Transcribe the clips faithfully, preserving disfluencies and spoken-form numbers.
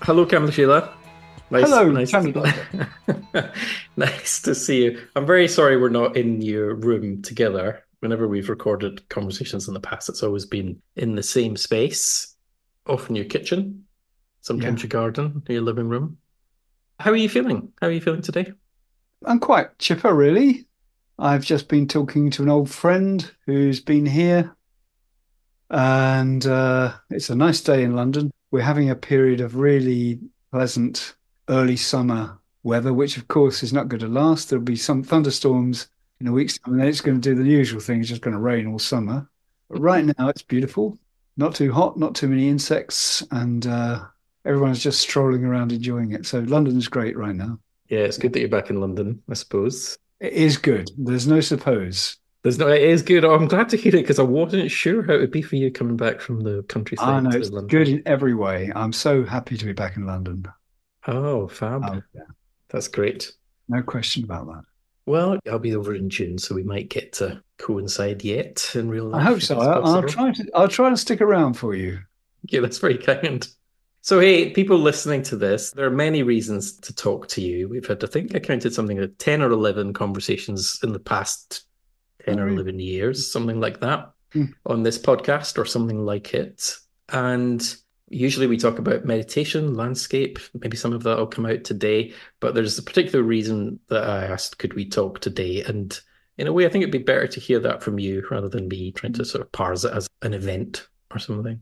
Hello, Kamalashila. Nice, Hello, nice, Chandler. nice to see you. I'm very sorry we're not in your room together. Whenever we've recorded conversations in the past, it's always been in the same space, often your kitchen, Yeah, sometimes your garden, your living room. How are you feeling? How are you feeling today? I'm quite chipper, really. I've just been talking to an old friend who's been here, and uh, it's a nice day in London. We're having a period of really pleasant early summer weather, which of course is not going to last. There'll be some thunderstorms in a week's time, and then it's going to do the usual thing. It's just going to rain all summer. But right now, it's beautiful. Not too hot, not too many insects, and uh, everyone's just strolling around enjoying it. So London's great right now. Yeah, it's good that you're back in London, I suppose. It is good. There's no suppose. There's no, it is good. Oh, I'm glad to hear it because I wasn't sure how it would be for you coming back from the I countryside know to it's good London. in every way. I'm so happy to be back in London. Oh, fab. Oh, yeah. That's great. No question about that. Well, I'll be over in June, so we might get to coincide yet in real I hope life if so. it's I, I'll possible. try to I'll try and stick around for you. Yeah, that's very kind. So, hey, people listening to this, there are many reasons to talk to you. We've had, I think I counted something like ten or eleven conversations in the past ten or Oh, eleven years, something like that, yeah. on this podcast or something like it. And usually we talk about meditation, landscape. Maybe some of that will come out today, but there's a particular reason that I asked, could we talk today? And in a way, I think it'd be better to hear that from you rather than me trying to sort of parse it as an event or something.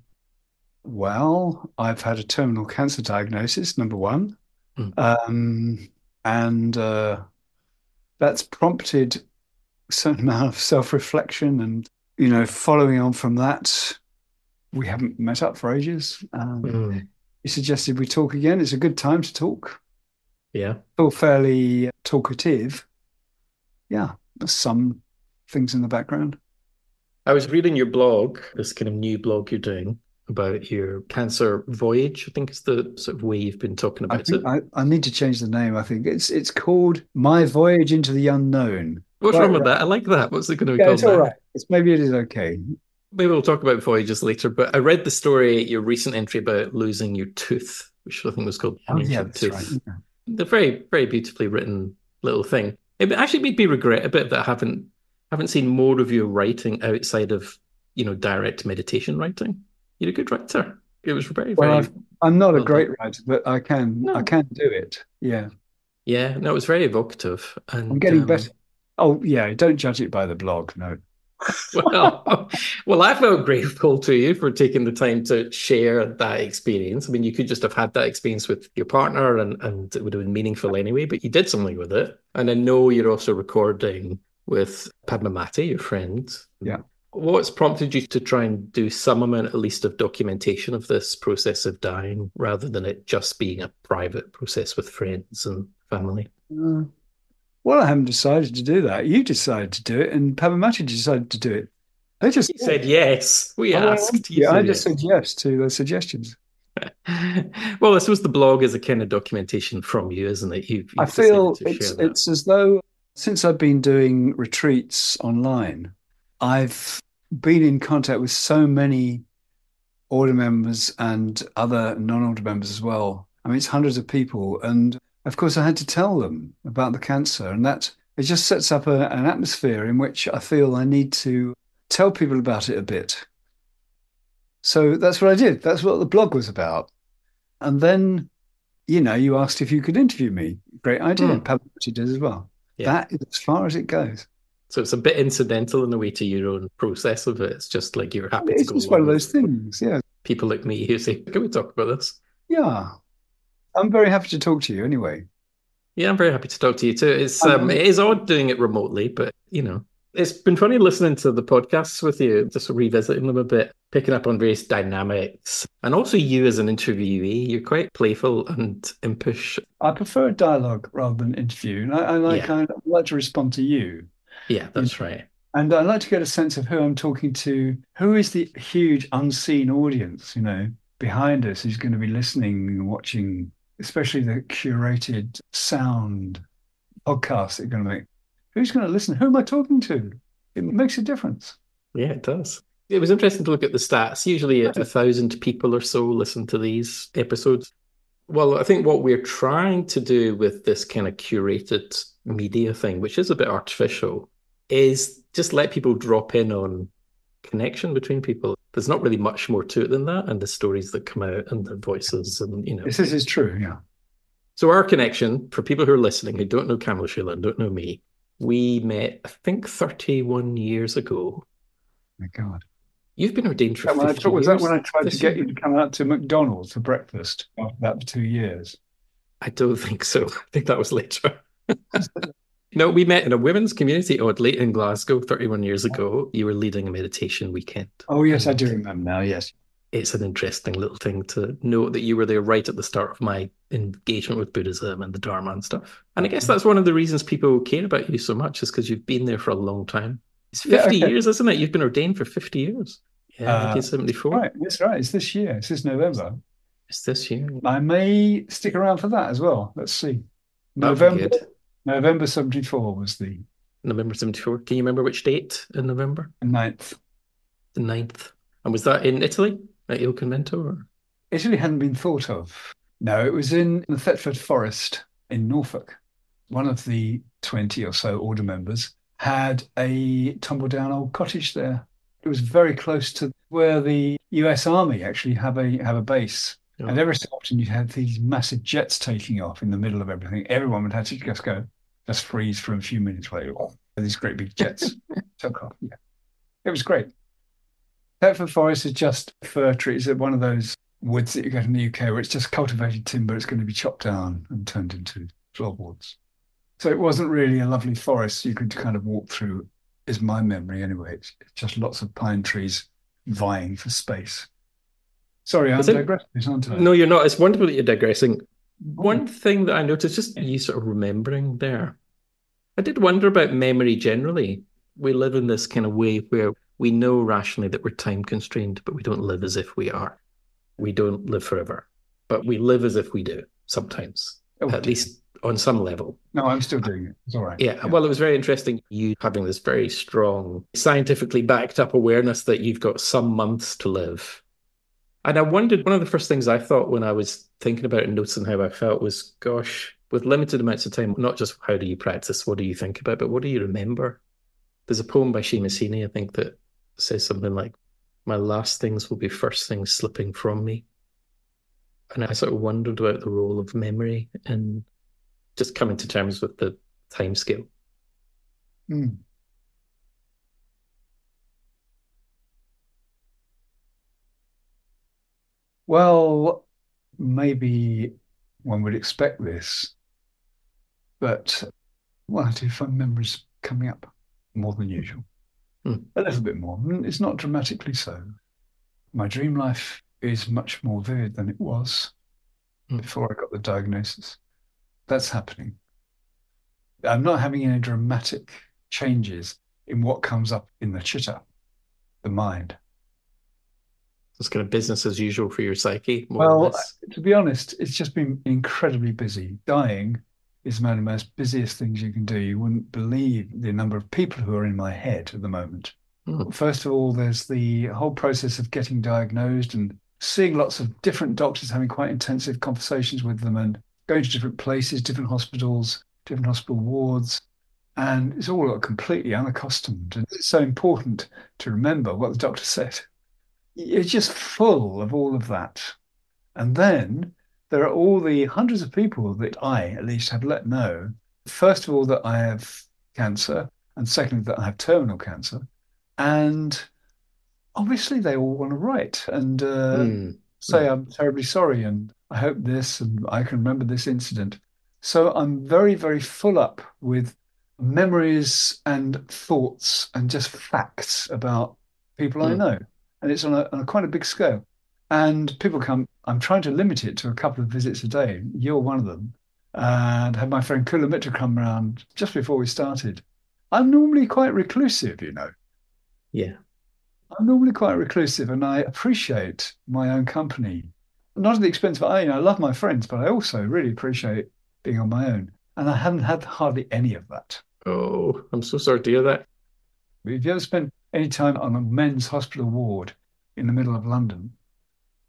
Well, I've had a terminal cancer diagnosis, number one. Mm. Um, and uh, that's prompted a certain amount of self-reflection and, you know, following on from that, we haven't met up for ages. Um, Mm. he suggested we talk again. It's a good time to talk. Yeah. Feel fairly talkative. Yeah, there's some things in the background. I was reading your blog, this kind of new blog you're doing about your cancer voyage, I think is the sort of way you've been talking I about think it. I, I need to change the name. I think it's it's called My Voyage into the Unknown. What's Quite wrong with right. that? I like that. What's it going to be Yeah, it's called all now? right. It's maybe it is okay. Maybe we'll talk about voyages later, but I read the story, your recent entry about losing your tooth, which I think was called Oh an yeah, ancient that's right. tooth. Yeah. The very, very beautifully written little thing. It actually made me regret a bit that I haven't haven't seen more of your writing outside of, you know, direct meditation writing. You're a good writer. It was very, Well, very I've, I'm not a well great done. writer, but I can I No, can do it. Yeah, yeah, no, it was very evocative. I'm And getting better. um, Oh yeah, don't judge it by the blog. No. well, well, I felt grateful to you for taking the time to share that experience. I mean, you could just have had that experience with your partner and, and it would have been meaningful anyway, but you did something with it. And I know you're also recording with Padmamati, your friend. Yeah. What's prompted you to try and do some amount, at least, of documentation of this process of dying rather than it just being a private process with friends and family? Uh, well, I haven't decided to do that. You decided to do it, and Pavamati decided to do it. They just You said yes. We I went on asked. to You you. I said just yes. said yes to those suggestions. Well, I suppose the blog is a kind of documentation from you, isn't it? You've I you've decided feel to it's share that. it's as though since I've been doing retreats online, I've been in contact with so many order members and other non-order members as well. I mean, it's hundreds of people, and of course, I had to tell them about the cancer, and that it just sets up a, an atmosphere in which I feel I need to tell people about it a bit. So that's what I did. That's what the blog was about. And then you know, you asked if you could interview me. Great idea. And Hmm. Pablo did as well. Yeah. That is as far as it goes. So it's a bit incidental in the way to your own process of it. It's just like you're happy to It's go just one along of those with things. Yeah. people like me who say, "Can we talk about this?" Yeah. I'm very happy to talk to you anyway. Yeah, I'm very happy to talk to you too. It's And, um, and it is odd doing it remotely, but you know, it's been funny listening to the podcasts with you, just revisiting them a bit, picking up on various dynamics, and also you as an interviewee. You're quite playful and impish. I prefer dialogue rather than interview. And I, I like Yeah, I like to respond to you, yeah, you that's know. right. And I like to get a sense of who I'm talking to, who is the huge unseen audience, you know, behind us who's going to be listening and watching, especially the curated sound podcasts that are going to make. Who's going to listen? Who am I talking to? It makes a difference. Yeah, it does. It was interesting to look at the stats. Usually, a, a thousand people or so listen to these episodes. Well, I think what we're trying to do with this kind of curated media thing, which is a bit artificial, is just let people drop in on connection between people. There's not really much more to it than that, and the stories that come out and the voices, and you know. Yes, this is true. Yeah. So our connection, for people who are listening who don't know Kamalashila and don't know me, we met, I think, thirty-one years ago. My God. You've been ordained for That when I fifty took, was that when years I tried to this get you year? to come out to McDonald's for breakfast after that for two years? I don't think so. I think that was later. No, we met in a women's community oddly in Glasgow thirty-one years ago. You were leading a meditation weekend. Oh, yes, I do And remember now. Yes. it's an interesting little thing to note that you were there right at the start of my engagement with Buddhism and the Dharma and stuff. And I guess that's one of the reasons people care about you so much is because you've been there for a long time. It's Yeah, fifty okay. years, isn't it? You've been ordained for fifty years. Yeah, Uh, nineteen seventy-four. right, that's right. It's this year. It's this November. It's this year. I may stick around for that as well. Let's see. That'd be November, good. November seventy-four was the November seventy-four. Can you remember which date in November? ninth. The ninth. And was that in Italy at Il Convento? Or? Italy hadn't been thought of. No, it was in the Thetford Forest in Norfolk. One of the twenty or so order members had a tumble down old cottage there. It was very close to where the U S Army actually have a have a base. And Oh. every so often you had these massive jets taking off in the middle of everything. Everyone would have to just go, just freeze for a few minutes while oh, these great big jets took off. Yeah. It was great. Thetford Forest is just fir trees. It's one of those woods that you get in the U K where it's just cultivated timber. It's going to be chopped down and turned into floorboards. So it wasn't really a lovely forest you could kind of walk through, is my memory anyway. It's just lots of pine trees vying for space. Sorry, I'm Is it? digressing, aren't I? No, you're not. It's wonderful that you're digressing. Oh, One thing that I noticed, just you sort of remembering there, I did wonder about memory generally. We live in this kind of way where we know rationally that we're time constrained, but we don't live as if we are. We don't live forever, but we live as if we do sometimes, oh at dear. least on some level. No, I'm still doing it. It's all right. Yeah, Yeah. well, it was very interesting. You having this very strong, scientifically backed up awareness that you've got some months to live. And I wondered, one of the first things I thought when I was thinking about it and noticing how I felt was, gosh, with limited amounts of time, not just how do you practice, what do you think about, but what do you remember? There's a poem by Seamus Heaney, I think, that says something like, my last things will be first things slipping from me. And I sort of wondered about the role of memory and just coming to terms with the time scale. Mm. Well, maybe one would expect this, but well, I do find memories coming up more than usual. Mm. A little bit more. Mm, It's not dramatically so. My dream life is much more vivid than it was Mm. before I got the diagnosis. That's happening. I'm not having any dramatic changes in what comes up in the chitta, the mind. It's kind of business as usual for your psyche, more or Well, less. to be honest, it's just been incredibly busy. Dying is one of the most busiest things you can do. You wouldn't believe the number of people who are in my head at the moment. Mm. First of all, there's the whole process of getting diagnosed and seeing lots of different doctors, having quite intensive conversations with them and going to different places, different hospitals, different hospital wards. And it's all completely unaccustomed. And it's so important to remember what the doctor said. It's just full of all of that. And then there are all the hundreds of people that I, at least, have let know, first of all, that I have cancer, and secondly, that I have terminal cancer. And obviously, they all want to write and uh, Mm. say, Mm. I'm terribly sorry, and I hope this, and I can remember this incident. So I'm very, very full up with memories and thoughts and just facts about people I Mm. know. And it's on a, on a quite a big scale. And people come, I'm trying to limit it to a couple of visits a day. You're one of them. And had my friend Kula Mitra come around just before we started. I'm normally quite reclusive, you know. Yeah. I'm normally quite reclusive and I appreciate my own company. Not at the expense of, I, you know, I love my friends, but I also really appreciate being on my own. And I haven't had hardly any of that. Oh, I'm so sorry to hear that. Have you ever spent any time on a men's hospital ward in the middle of London?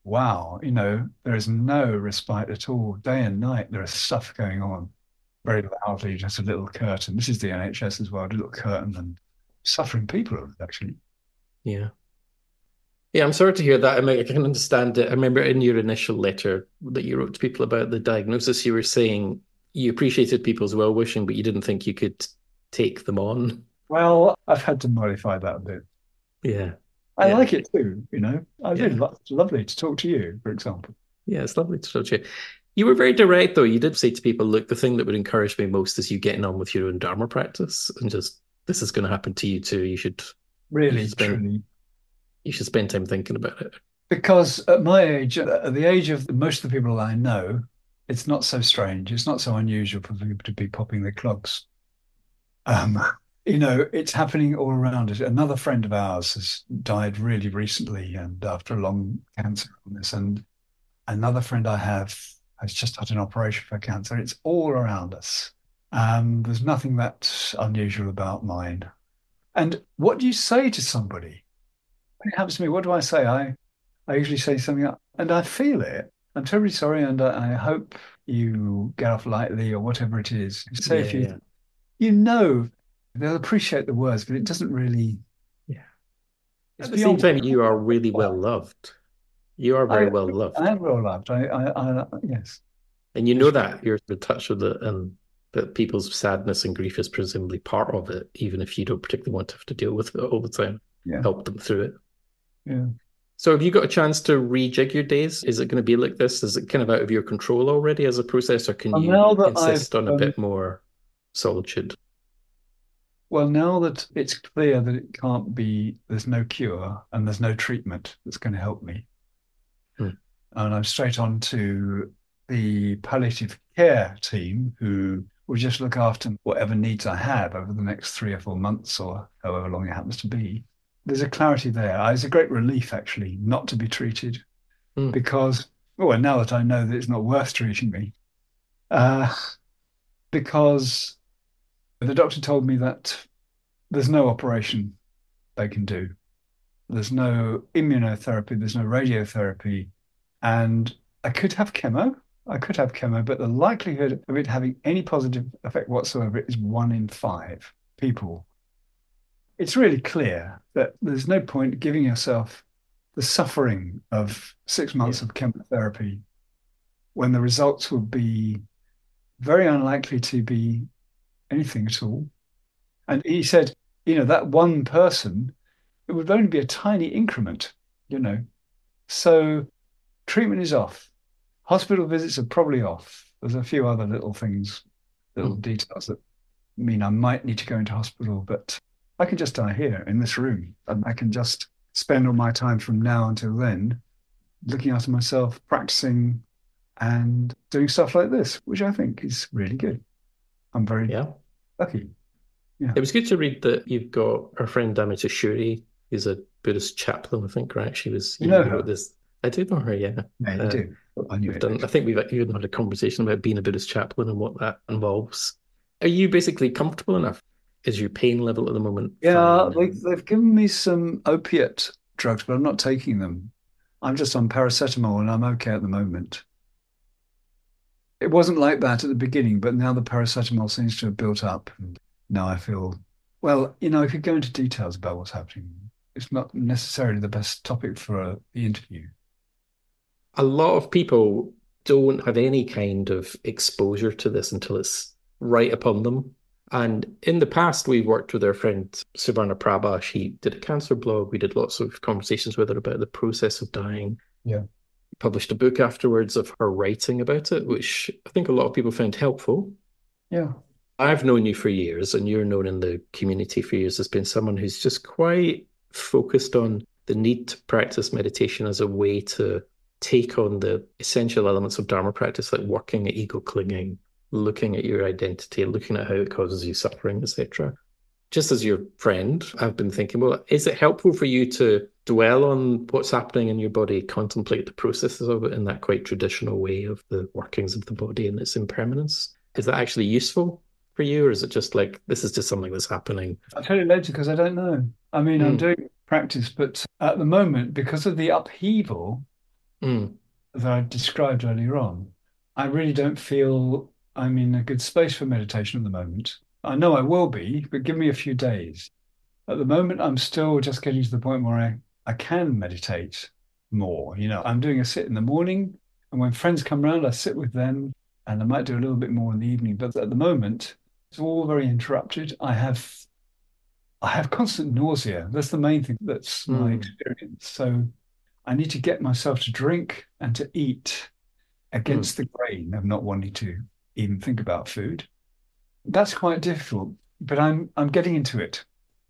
wow, you know, there is no respite at all. Day and night, there is stuff going on very loudly, just a little curtain. This is the N H S as well, a little curtain and suffering people, actually. Yeah. Yeah, I'm sorry to hear that. I mean, I can understand it. I remember in your initial letter that you wrote to people about the diagnosis, you were saying you appreciated people's well-wishing, but you didn't think you could take them on. Well, I've had to modify that a bit. Yeah. I Yeah. like it too, you know. I did. Yeah. It's lovely to talk to you, for example. Yeah. It's lovely to talk to you. You were very direct, though. You did say to people, look, the thing that would encourage me most is you getting on with your own Dharma practice and just this is going to happen to you too. You should you should Really, spend truly. you should spend time thinking about it. Because at my age, at the age of most of the people I know, it's not so strange. It's not so unusual for people to be popping their clogs. Um, you know, it's happening all around us. Another friend of ours has died really recently and after a long cancer illness. And another friend I have has just had an operation for cancer. It's all around us. Um, there's nothing that unusual about mine. And what do you say to somebody? When it happens to me, what do I say? I, I usually say something, like, and I feel it. I'm terribly sorry, and I, I hope you get off lightly or whatever it is. Say Yeah, if you yeah, you know they'll appreciate the words, but it doesn't really. yeah. It's At the same beyond. time, you are really well loved. You are very I well I loved. am well loved. I I, I yes. And you know that you're in touch with it and that people's sadness and grief is presumably part of it, even if you don't particularly want to have to deal with it all the time. Yeah, Help them through it. yeah. So have you got a chance to rejig your days? Is it going to be like this? Is it kind of out of your control already as a process, or can Well, you now that I've insist on a um, bit more solitude? well, now that it's clear that it can't be, there's no cure and there's no treatment that's going to help me, Hmm. and I'm straight on to the palliative care team who will just look after whatever needs I have over the next three or four months or however long it happens to be. There's a clarity there. It's a great relief, actually, not to be treated Hmm. because, well, now that I know that it's not worth treating me, uh, because the doctor told me that there's no operation they can do. There's no immunotherapy, there's no radiotherapy, and I could have chemo. I could have chemo, but the likelihood of it having any positive effect whatsoever is one in five people. It's really clear that there's no point giving yourself the suffering of six months Yeah. of chemotherapy when the results will be very unlikely to be anything at all. And he said, you know, that one person, it would only be a tiny increment, you know. So treatment is off. Hospital visits are probably off. There's a few other little things, little Hmm. details that mean I might need to go into hospital, but I can just die here in this room. And I can just spend all my time from now until then looking after myself, practicing and doing stuff like this, which I think is really good. I'm very Yeah. lucky. Yeah. It was good to read that you've got our friend Damita Shuri, who's a Buddhist chaplain, I think, right? She was, You you, know you wrote her. this. I do know her, yeah. Yeah, you Uh, do. I knew we've it. done, I think we've even had a conversation about being a Buddhist chaplain and what that involves. Are you basically comfortable enough? Is your pain level at the moment Yeah, fine? they, And they've given me some opiate drugs, but I'm not taking them. I'm just on paracetamol and I'm okay at the moment. It wasn't like that at the beginning, but now the paracetamol seems to have built up. And now I feel, well, you know, I could go into details about what's happening. It's not necessarily the best topic for uh, the interview. a lot of people don't have any kind of exposure to this until it's right upon them. And in the past, we worked with our friend Suvarna Prabha. She did a cancer blog. We did lots of conversations with her about the process of dying. Yeah. Published a book afterwards of her writing about it, which I think a lot of people found helpful. Yeah. I've known you for years, and you're known in the community for years as being someone who's just quite focused on the need to practice meditation as a way to take on the essential elements of Dharma practice, like working at ego clinging, looking at your identity, looking at how it causes you suffering, et cetera. Just as your friend, I've been thinking, well, is it helpful for you to dwell on what's happening in your body, contemplate the processes of it in that quite traditional way of the workings of the body and its impermanence? Is that actually useful for you, or is it just like this is just something that's happening? I'll tell you later because I don't know. I mean, I'm Mm, doing practice, but at the moment, because of the upheaval, Mm, that I described earlier on, I really don't feel I'm in a good space for meditation at the moment. I know I will be, but give me a few days. At the moment, I'm still just getting to the point where I, I can meditate more. You know, I'm doing a sit in the morning, and when friends come around, I sit with them, and I might do a little bit more in the evening. But at the moment, it's all very interrupted. I have I have constant nausea. That's the main thing. That's my mm, experience. So I need to get myself to drink and to eat mm, against the grain of not wanting to even think about food. That's quite difficult, but I'm I'm getting into it.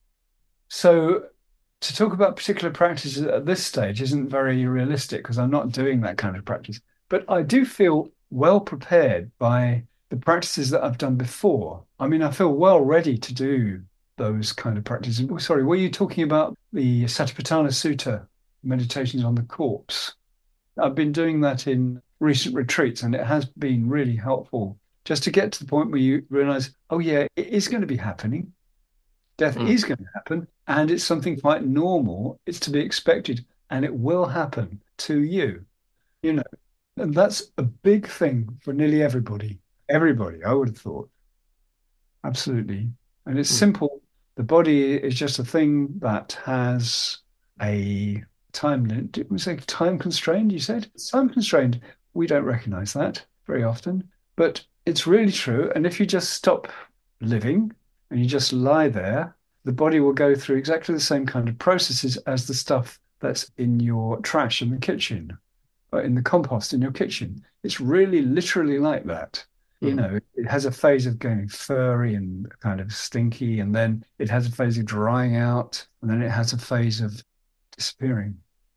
So to talk about particular practices at this stage isn't very realistic because I'm not doing that kind of practice. But I do feel well prepared by the practices that I've done before. I mean, I feel well ready to do those kind of practices. Sorry, were you talking about the Satipatthana Sutta, meditations on the corpse? I've been doing that in recent retreats, and it has been really helpful just to get to the point where you realize, oh, yeah, it is going to be happening. Death mm, is going to happen, and it's something quite normal. It's to be expected, and it will happen to you, you know. And that's a big thing for nearly everybody. Everybody, I would have thought. Absolutely. And it's mm, simple. The body is just a thing that has a time limit. Did we say time constrained? You said time constrained. We don't recognize that very often, but it's really true. And if you just stop living and you just lie there, the body will go through exactly the same kind of processes as the stuff that's in your trash in the kitchen or in the compost in your kitchen. It's really literally like that. You mm. know, it has a phase of going furry and kind of stinky, and then it has a phase of drying out, and then it has a phase of disappearing.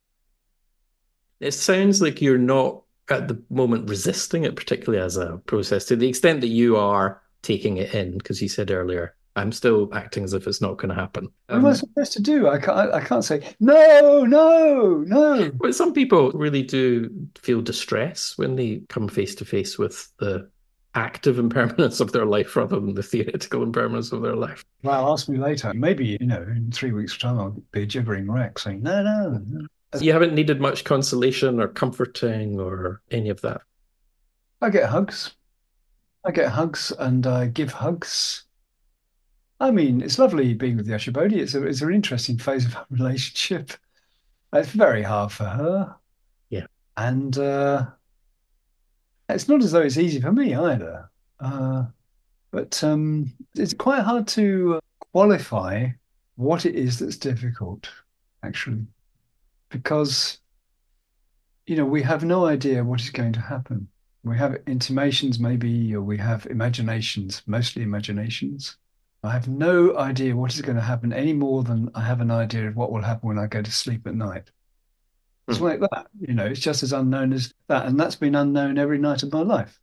It sounds like you're not at the moment resisting it, particularly as a process, to the extent that you are taking it in, because you said earlier, I'm still acting as if it's not going to happen. What am I Um, supposed to do? I can't, I can't say, no, no, no. but some people really do feel distress when they come face to face with the active impermanence of their life rather than the theoretical impermanence of their life. Well, ask me later. Maybe, you know, in three weeks' time, I'll be a gibbering wreck saying, no, no, no. You haven't needed much consolation or comforting or any of that. I get hugs. I get hugs and I give hugs. I mean, it's lovely being with the Ashibodi. It's a, it's an interesting phase of our relationship. It's very hard for her. Yeah. And uh, it's not as though it's easy for me either. Uh, but um, it's quite hard to qualify what it is that's difficult, actually, because, you know, we have no idea what is going to happen. We have intimations, maybe, or we have imaginations, mostly imaginations. I have no idea what is going to happen any more than I have an idea of what will happen when I go to sleep at night. It's Mm. like that, you know, it's just as unknown as that. And that's been unknown every night of my life.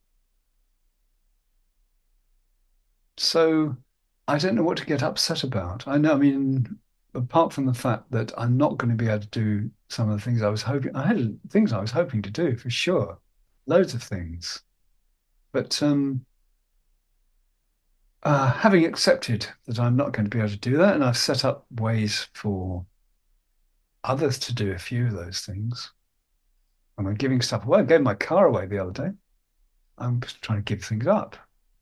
So I don't know what to get upset about. I know, I mean, apart from the fact that I'm not going to be able to do some of the things I was hoping, I had things I was hoping to do for sure, loads of things. But um, uh, having accepted that I'm not going to be able to do that, and I've set up ways for others to do a few of those things. And I'm giving stuff away. I gave my car away the other day. I'm trying to give things up.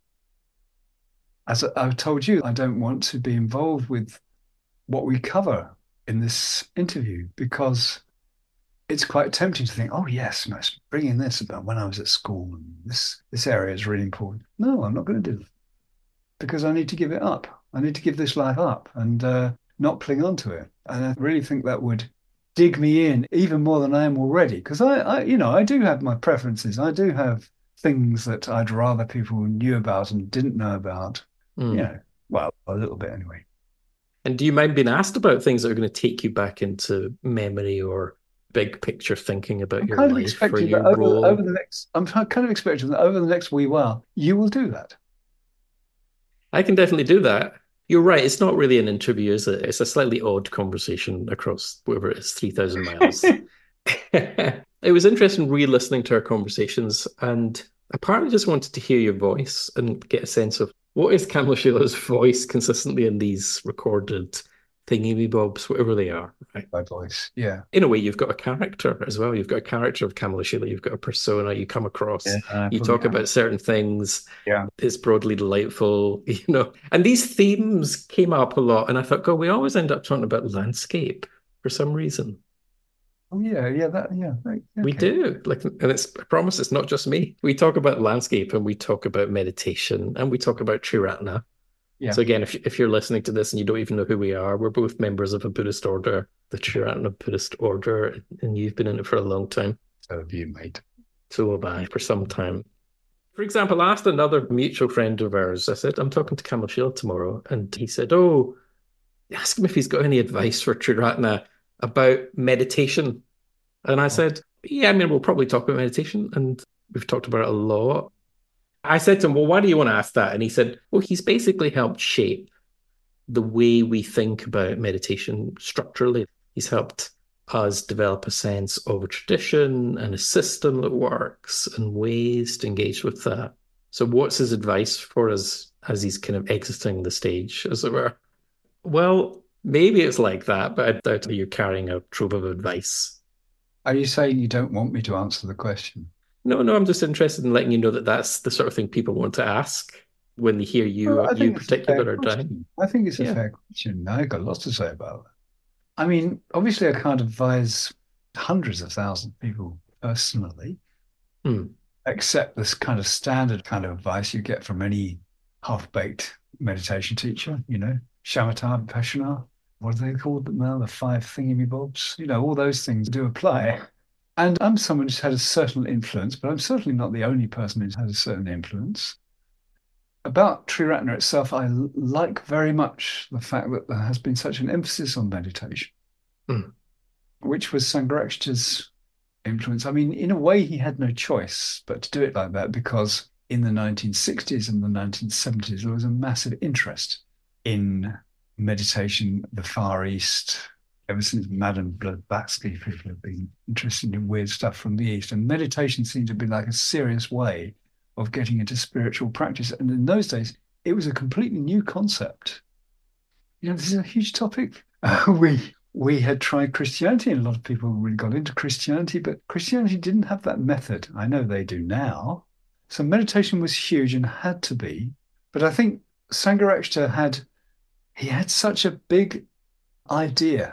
As I've told you, I don't want to be involved with what we cover in this interview because it's quite tempting to think, oh yes, nice, bring in this about when I was at school and this this area is really important. No, I'm not going to do it because I need to give it up. I need to give this life up and uh, not cling on to it. And I really think that would dig me in even more than I am already because I, I, you know, I do have my preferences. I do have things that I'd rather people knew about and didn't know about. You Mm. know, well, a little bit anyway. And do you mind being asked about things that are going to take you back into memory or big picture thinking about I'm your kind of life or expecting your that over over role? the next. I'm kind of expecting that over the next wee while, you will do that. I can definitely do that. You're right. It's not really an interview, is it? It's a slightly odd conversation across wherever it is, three thousand miles. It was interesting re listening to our conversations, and I partly just wanted to hear your voice and get a sense of what is Kamashila's voice consistently in these recorded thingy-bobs, whatever they are, right? by voice. Yeah. In a way, you've got a character as well. You've got a character of Kamalashila. You've got a persona you come Yeah, across. I You fully talk agree. about certain things. Yeah. It's broadly delightful, you know. And these themes came up a lot. And I thought, God, we always end up talking about landscape for some reason. Oh, yeah, yeah, that, yeah. Right, We okay. do. Like, and it's, I promise it's not just me. We talk about landscape and we talk about meditation and we talk about Triratna. Yeah. So again, if if you're listening to this and you don't even know who we are, we're both members of a Buddhist order, the Triratna Buddhist order, and you've been in it for a long time. So have you, mate. So have I for some time. For example, I asked another mutual friend of ours, I said, I'm talking to Kamalashila tomorrow, and he said, Oh, ask him if he's got any advice for Triratna about meditation. And I Oh, said, Yeah, I mean, we'll probably talk about meditation, and we've talked about it a lot. I said to him, Well, why do you want to ask that? And he said, Well, he's basically helped shape the way we think about meditation structurally. He's helped us develop a sense of a tradition and a system that works and ways to engage with that. So, what's his advice for us as he's kind of exiting the stage, as it were? Well, maybe it's like that, but I doubt you're carrying a trove of advice. are you saying you don't want me to answer the question? No, no, I'm just interested in letting you know that that's the sort of thing people want to ask when they hear Well, you, I you think it's a fair particular, are dying. question. I think it's a Yeah. fair question. I got lots to say about that. I mean, obviously, I can't advise hundreds of thousands of people personally, Hmm. except this kind of standard kind of advice you get from any half-baked meditation teacher, you know, shamatha, vipassana, what do they call them now? The five thingy-bobs, you know, all those things do apply. And I'm someone who's had a certain influence, but I'm certainly not the only person who's had a certain influence. About Triratna itself, I l- like very much the fact that there has been such an emphasis on meditation, Hmm. which was Sangharakshita's influence. I mean, in a way, he had no choice but to do it like that because in the nineteen sixties and the nineteen seventies, there was a massive interest in meditation, the Far East. Ever since Madame Blavatsky, people have been interested in weird stuff from the East. And meditation seemed to be like a serious way of getting into spiritual practice. And in those days, it was a completely new concept. You know, this is a huge topic. Uh, we we had tried Christianity, and a lot of people really got into Christianity, but Christianity didn't have that method. I know they do now. So meditation was huge and had to be. But I think Sangharakshita had he had such a big idea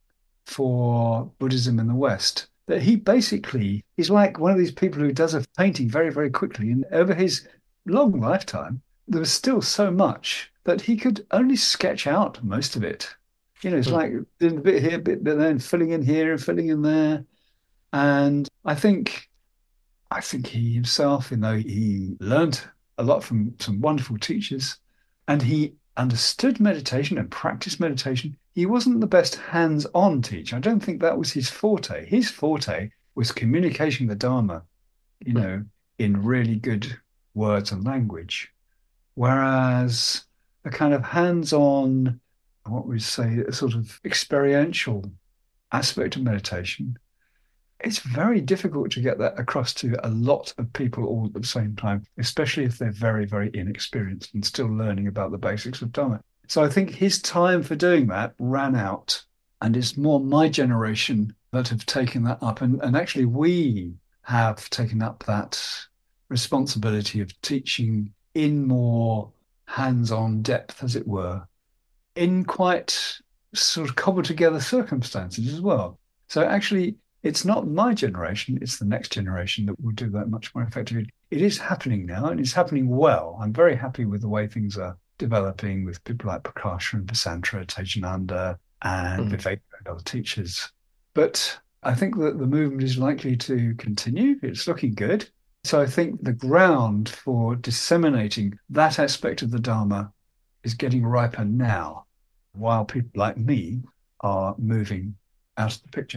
for Buddhism in the West that he basically is like one of these people who does a painting very, very quickly. And over his long lifetime, there was still so much that he could only sketch out most of it. You know, it's Hmm. like doing a bit here, a bit, but then filling in here and filling in there. And I think, I think he himself, you know, he learned a lot from some wonderful teachers, and he understood meditation and practiced meditation. He wasn't the best hands-on teacher. I don't think that was his forte. His forte was communicating the Dharma, you Hmm. know, in really good words and language. Whereas a kind of hands-on, what we say, a sort of experiential aspect of meditation, it's very difficult to get that across to a lot of people all at the same time, especially if they're very, very inexperienced and still learning about the basics of Dharma. So I think his time for doing that ran out, and it's more my generation that have taken that up. And, and actually, we have taken up that responsibility of teaching in more hands-on depth, as it were, in quite sort of cobbled together circumstances as well. So actually, it's not my generation, it's the next generation that will do that much more effectively. It is happening now and it's happening well. I'm very happy with the way things are developing with people like Prakasha and Vasantra, Tejananda, and Hmm. Vivek and other teachers. But I think that the movement is likely to continue. It's looking good. So I think the ground for disseminating that aspect of the Dharma is getting riper now, while people like me are moving out of the picture.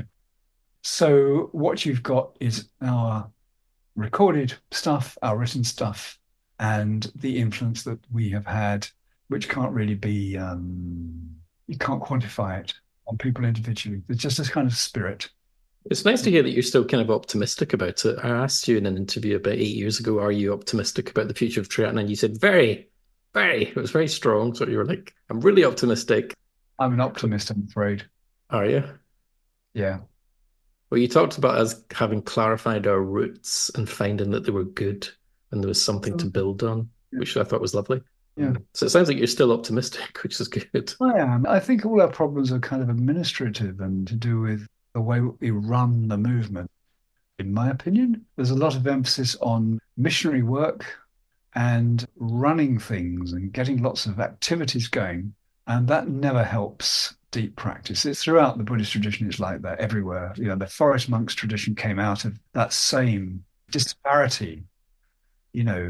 So what you've got is our recorded stuff, our written stuff, and the influence that we have had, which can't really be, um, you can't quantify it on people individually. It's just this kind of spirit. It's nice to hear that you're still kind of optimistic about it. I asked you in an interview about eight years ago, are you optimistic about the future of triathlon? And you said very, very, it was very strong. So you were like, I'm really optimistic. I'm an But optimist, I'm afraid. are you? Yeah. Well, you talked about us having clarified our roots and finding that they were good and there was something to Absolutely. build on, Yeah. which I thought was lovely. Yeah. Mm. So it sounds like you're still optimistic, which is good. I am. I think all our problems are kind of administrative and to do with the way we run the movement. In my opinion, there's a lot of emphasis on missionary work and running things and getting lots of activities going. And that never helps deep practice. It's throughout the Buddhist tradition, it's like that everywhere. You know, the forest monks tradition came out of that same disparity. You know,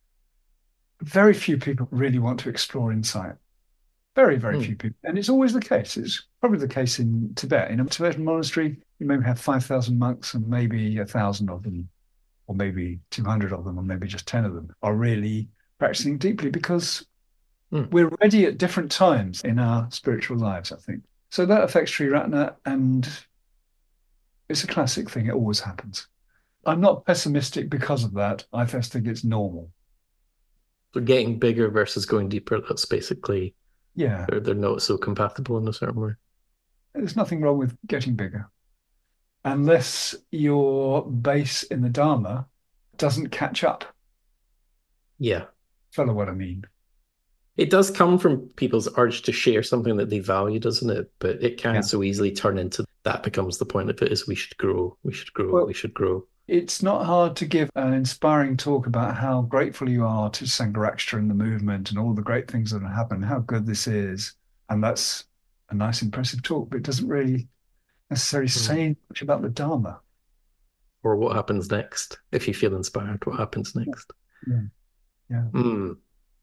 very few people really want to explore insight. Very, very Mm. few people. And it's always the case. It's probably the case in Tibet. In a Tibetan monastery, you maybe have five thousand monks and maybe a thousand of them, or maybe two hundred of them, or maybe just ten of them are really practicing deeply because Mm. we're ready at different times in our spiritual lives, I think. So that affects Triratna, and it's a classic thing. It always happens. I'm not pessimistic because of that. I just think it's normal. So getting bigger versus going deeper, that's basically Yeah, they're, they're not so compatible in a certain way. there's nothing wrong with getting bigger unless your base in the Dharma doesn't catch up. Yeah. Follow what I mean? It does come from people's urge to share something that they value, doesn't it? But it can Yeah. so easily turn into that becomes the point of it is we should grow, we should grow, we Well, should grow. it's not hard to give an inspiring talk about how grateful you are to Sangha and the movement and all the great things that have happened, how good this is. And that's a nice, impressive talk, but it doesn't really necessarily Mm. say much about the Dharma. Or what happens next? If you feel inspired, what happens Yeah. next? Yeah. Yeah. Mm.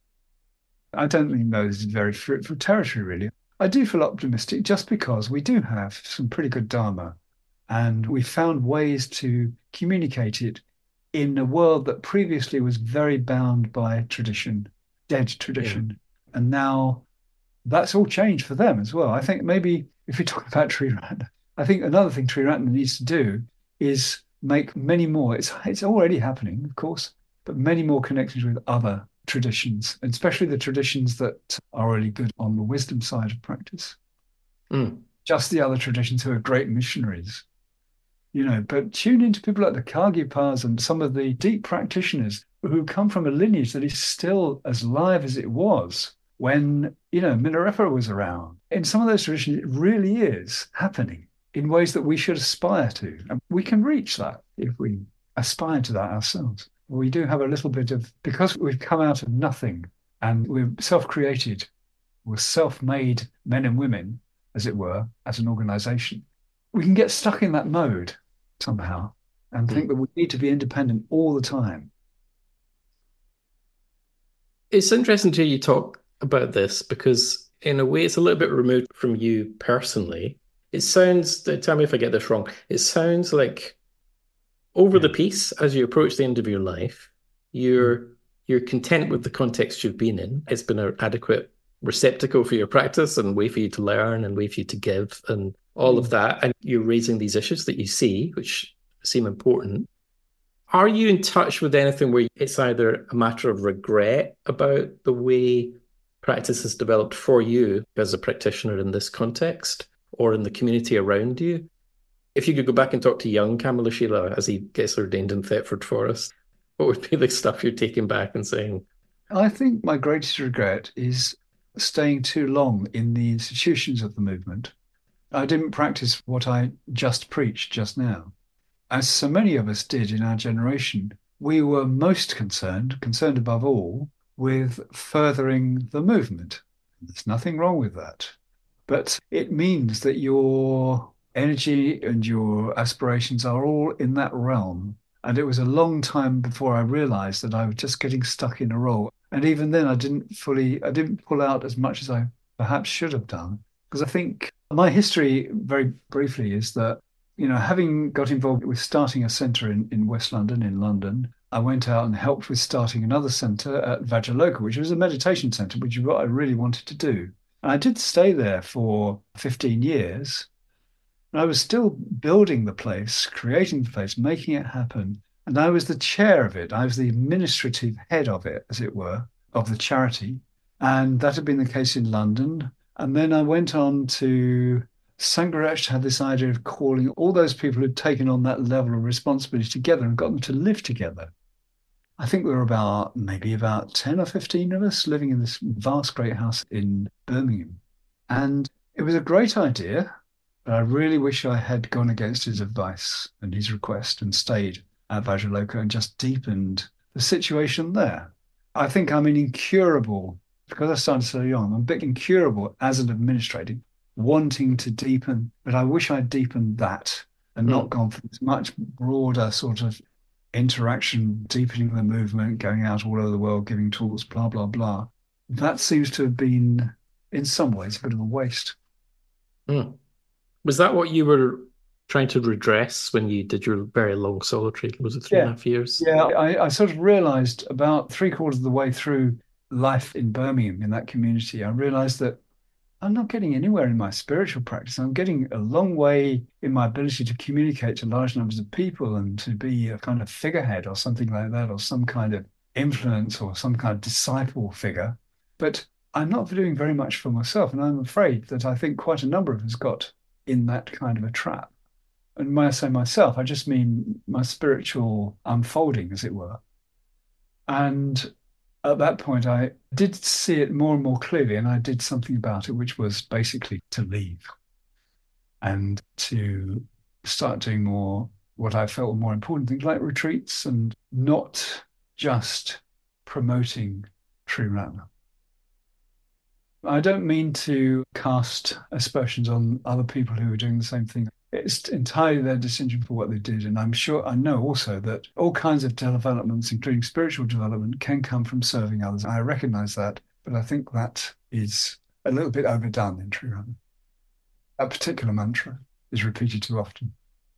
I don't think those is very fruitful territory, really. I do feel optimistic just because we do have some pretty good Dharma and we found ways to communicate it in a world that previously was very bound by tradition, dead Yeah. tradition. And now that's all changed for them as well. I think maybe if we talk about Tree Rat, I think another thing Tree Rat needs to do is make many more. It's it's already happening, of course, but many more connections with other traditions, especially the traditions that are really good on the wisdom side of practice. Mm. Just the other traditions who are great missionaries, you know, but tune into people like the Kagyapas and some of the deep practitioners who come from a lineage that is still as live as it was when, you know, Milarepa was around. In some of those traditions, it really is happening in ways that we should aspire to. And we can reach that if we aspire to that ourselves. We do have a little bit of, because we've come out of nothing and we're self-created, we're self-made men and women, as it were, as an organization. We can get stuck in that mode somehow and think Mm. that we need to be independent all the time. It's interesting to hear you talk about this because, in a way, it's a little bit removed from you personally. It sounds, tell me if I get this wrong, it sounds like over Yeah. the piece, as you approach the end of your life, Mm. you're you're content with the context you've been in. It's been an adequate receptacle for your practice and way for you to learn and way for you to give and all of Mm. that. And you're raising these issues that you see, which seem important. Are you in touch with anything where it's either a matter of regret about the way practice has developed for you as a practitioner in this context or in the community around you? If you could go back and talk to young Kamalashila as he gets ordained in Thetford Forest, what would be the stuff you're taking back and saying, I think my greatest regret is staying too long in the institutions of the movement. I didn't practice what I just preached just now. As so many of us did in our generation, we were most concerned, concerned above all, with furthering the movement. There's nothing wrong with that. But it means that your energy and your aspirations are all in that realm. And it was a long time before I realized that I was just getting stuck in a role. And even then, I didn't fully, I didn't pull out as much as I perhaps should have done. Because I think my history, very briefly, is that, you know, having got involved with starting a centre in, in West London, in London, I went out and helped with starting another centre at Vajraloka, which was a meditation centre, which is what I really wanted to do. And I did stay there for fifteen years. And I was still building the place, creating the place, making it happen. And I was the chair of it. I was the administrative head of it, as it were, of the charity. And that had been the case in London. And then I went on to Sangha had this idea of calling all those people who'd taken on that level of responsibility together and got them to live together. I think there were about maybe about ten or fifteen of us living in this vast, great house in Birmingham. And it was a great idea, but I really wish I had gone against his advice and his request and stayed at Vajraloka and just deepened the situation there. I think I'm an incurable, because I started so young, I'm a bit incurable as an administrator, wanting to deepen, but I wish I'd deepened that and not Mm. gone for this much broader sort of interaction, deepening the movement, going out all over the world, giving talks, blah, blah, blah. That seems to have been, in some ways, a bit of a waste. Mm. Was that what you were trying to redress when you did your very long solitary? Was it three and a Yeah. half years? Yeah, I, I sort of realized about three quarters of the way through life in Birmingham in that community, I realized that I'm not getting anywhere in my spiritual practice. I'm getting a long way in my ability to communicate to large numbers of people and to be a kind of figurehead or something like that, or some kind of influence or some kind of disciple figure. But I'm not doing very much for myself. And I'm afraid that I think quite a number of us got in that kind of a trap. And when I say myself, I just mean my spiritual unfolding, as it were. And at that point, I did see it more and more clearly, and I did something about it, which was basically to leave and to start doing more what I felt were more important things like retreats and not just promoting true Ratna. I don't mean to cast aspersions on other people who are doing the same thing. It's entirely their decision for what they did. And I'm sure, I know also that all kinds of developments, including spiritual development, can come from serving others. I recognize that, but I think that is a little bit overdone in True Run. That particular mantra is repeated too often.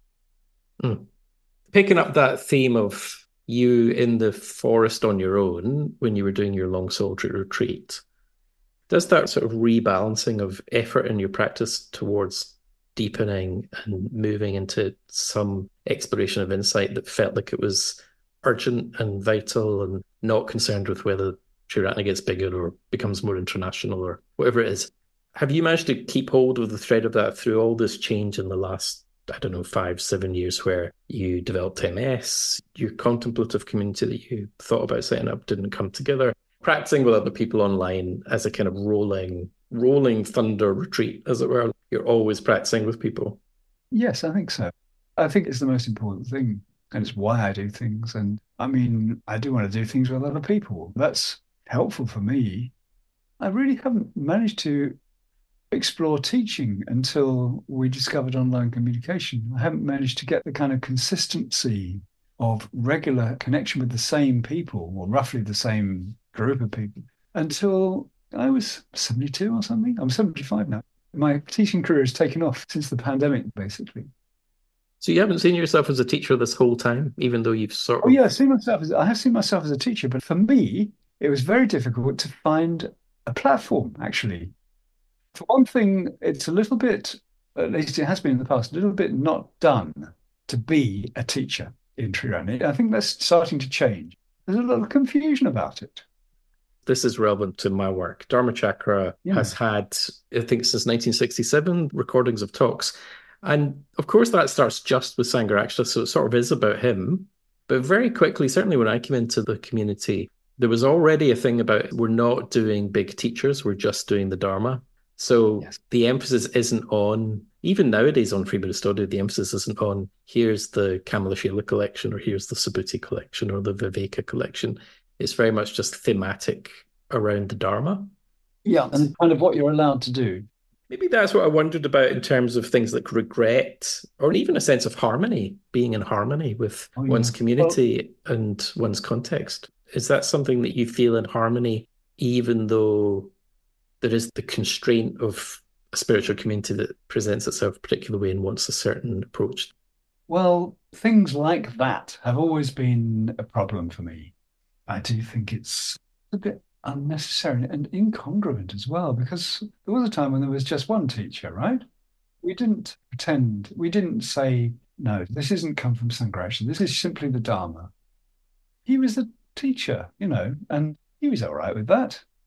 Mm. Picking up that theme of you in the forest on your own when you were doing your long solitary retreat, does that sort of rebalancing of effort in your practice towards deepening and moving into some exploration of insight that felt like it was urgent and vital and not concerned with whether Triratna gets bigger or becomes more international or whatever it is. Have you managed to keep hold of the thread of that through all this change in the last, I don't know, five, seven years where you developed M S, your contemplative community that you thought about setting up didn't come together, practicing with other people online as a kind of rolling rolling thunder retreat, as it were? You're always practicing with people. Yes, I think so. I think it's the most important thing, and it's why I do things. And I mean, I do want to do things with other people. That's helpful for me. I really haven't managed to explore teaching until we discovered online communication. I haven't managed to get the kind of consistency of regular connection with the same people, or roughly the same group of people, until I was seventy-two or something. I'm seventy-five now. My teaching career has taken off since the pandemic, basically. So you haven't seen yourself as a teacher this whole time, even though you've sort Oh yeah, I of. see myself as I have seen myself as a teacher, but for me, it was very difficult to find a platform, actually. For one thing, it's a little bit, at least it has been in the past, a little bit not done to be a teacher in Trirani. I think that's starting to change. There's a lot of confusion about it. This is relevant to my work. Dharma Chakra Yeah. has had, I think, since nineteen sixty-seven, recordings of talks. And of course, that starts just with Sangha, so it sort of is about him. But very quickly, certainly when I came into the community, there was already a thing about we're not doing big teachers, we're just doing the Dharma. So Yes. the emphasis isn't on, even nowadays on Free Buddhist Audio, the emphasis isn't on here's the Kamalashila collection or here's the Subhuti collection or the Viveka collection. It's very much just thematic around the Dharma. Yeah, and kind of what you're allowed to do. Maybe that's what I wondered about in terms of things like regret or even a sense of harmony, being in harmony with Oh one's yeah. Well, community and one's context. Is that something that you feel in harmony, even though there is the constraint of a spiritual community that presents itself a particular way and wants a certain approach? well, things like that have always been a problem for me. I do think it's a bit unnecessary and incongruent as well, because there was a time when there was just one teacher, right? We didn't pretend, we didn't say, no, this isn't come from Sangha, this is simply the Dharma. He was the teacher, you know, and he was all right with that.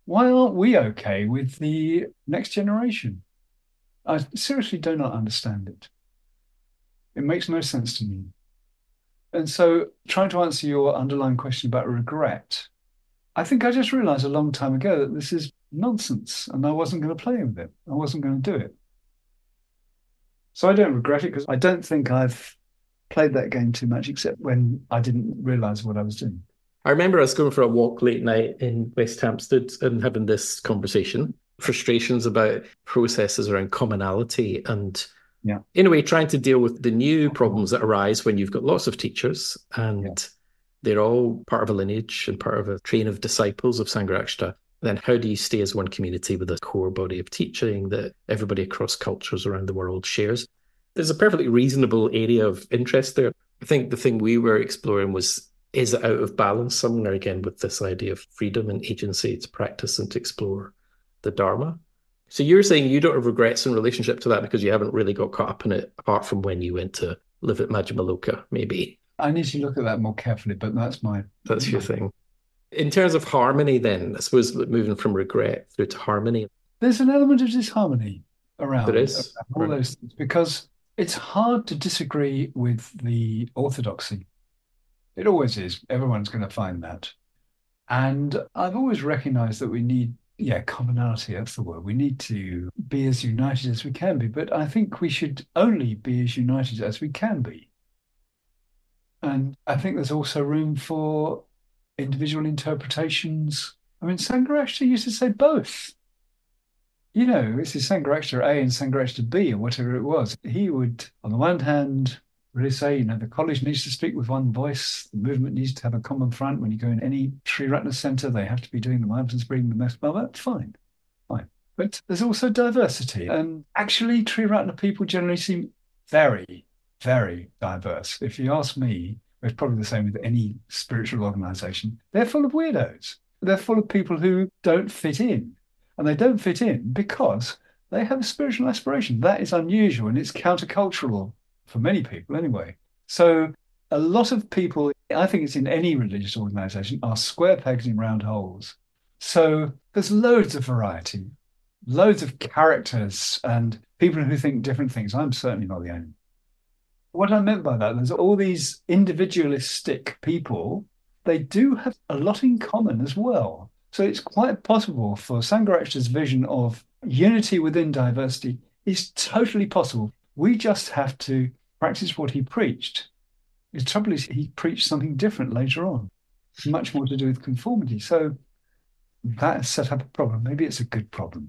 Why aren't we okay with the next generation? I seriously do not understand it. It makes no sense to me. And so, trying to answer your underlying question about regret, I think I just realized a long time ago that this is nonsense and I wasn't going to play with it. I wasn't going to do it. So I don't regret it because I don't think I've played that game too much, except when I didn't realize what I was doing. I remember us going for a walk late night in West Hampstead and having this conversation, frustrations about processes around commonality and Yeah. in a way trying to deal with the new problems that arise when you've got lots of teachers Yeah. and they're all part of a lineage and part of a train of disciples of Sangha. Then how do you stay as one community with a core body of teaching that everybody across cultures around the world shares? There's a perfectly reasonable area of interest there. I think the thing we were exploring was, is it out of balance somewhere again with this idea of freedom and agency to practice and to explore the Dharma? So you're saying you don't have regrets in relationship to that because you haven't really got caught up in it apart from when you went to live at Majumaloka, maybe. I need to look at that more carefully, but that's my, That's your my... thing. In terms of harmony, then, I suppose moving from regret through to harmony. There's an element of disharmony There around, around is. all Right. those things because it's hard to disagree with the orthodoxy. It always is. Everyone's going to find that. And I've always recognized that we need, yeah, commonality, that's the word. We need to be as united as we can be, but I think we should only be as united as we can be. And I think there's also room for individual interpretations. I mean, Sangha actually used to say both. You know, this is Sangharakshita A and Sangharakshita B or whatever it was. He would, on the one hand, really say, you know, the college needs to speak with one voice. The movement needs to have a common front. When you go in any Sri Ratna center, they have to be doing the mindfulness breathing, the mess. Well, that's fine, fine. But there's also diversity. And actually, Sri Ratna people generally seem very, very diverse. If you ask me, it's probably the same with any spiritual organization. They're full of weirdos. They're full of people who don't fit in. And they don't fit in because they have a spiritual aspiration. That is unusual and it's countercultural for many people anyway. So a lot of people, I think it's in any religious organization, are square pegs in round holes. So there's loads of variety, loads of characters and people who think different things. I'm certainly not the only. What I meant by that, there's all these individualistic people, they do have a lot in common as well. So it's quite possible for Sangharakshita's vision of unity within diversity is totally possible. We just have to practice what he preached. The trouble is he preached something different later on, much more to do with conformity. So that has set up a problem. Maybe it's a good problem.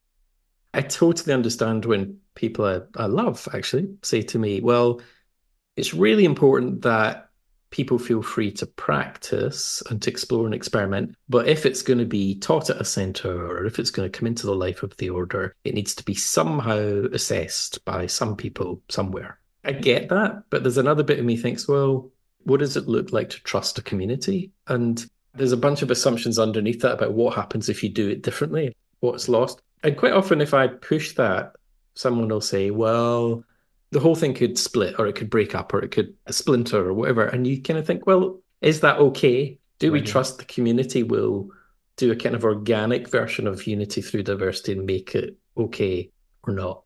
I totally understand when people I, I love actually say to me, well, it's really important that people feel free to practice and to explore and experiment. But if it's going to be taught at a center or if it's going to come into the life of the order, it needs to be somehow assessed by some people somewhere. I get that, but there's another bit of me thinks, well, what does it look like to trust a community? And there's a bunch of assumptions underneath that about what happens if you do it differently, what's lost. And quite often, if I push that, someone will say, well, the whole thing could split or it could break up or it could splinter or whatever. And you kind of think, well, is that okay? Do we Right. trust the community will do a kind of organic version of unity through diversity and make it okay or not?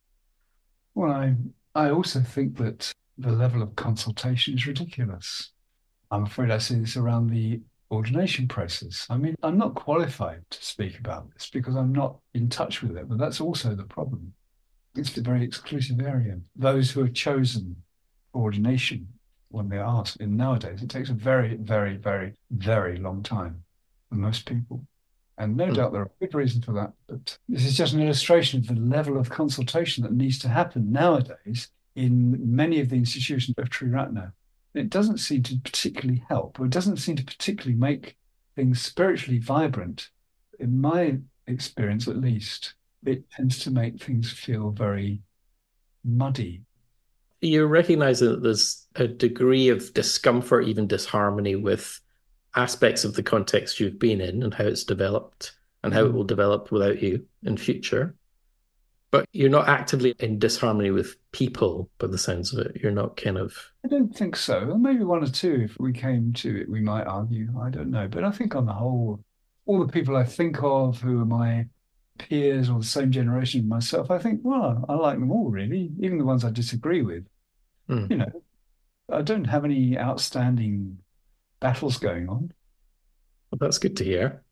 Well, I, I also think that the level of consultation is ridiculous. I'm afraid I see this around the ordination process. I mean, I'm not qualified to speak about this because I'm not in touch with it, but that's also the problem. It's a very exclusive area. Those who are chosen for ordination, when they're asked, and nowadays, it takes a very, very, very, very long time for most people. And no Hmm. doubt there are good reasons for that. But this is just an illustration of the level of consultation that needs to happen nowadays in many of the institutions of Triratna. It doesn't seem to particularly help, or it doesn't seem to particularly make things spiritually vibrant. In my experience, at least, it tends to make things feel very muddy. You're recognizing that there's a degree of discomfort, even disharmony with aspects of the context you've been in and how it's developed and how it will develop without you in future. But you're not actively in disharmony with people, by the sounds of it. You're not kind of. I don't think so. Maybe one or two, if we came to it, we might argue. I don't know. But I think on the whole, all the people I think of who are my peers or the same generation as myself, I think, well, I like them all really, even the ones I disagree with. Hmm. You know, I don't have any outstanding battles going on, Well, that's good to hear.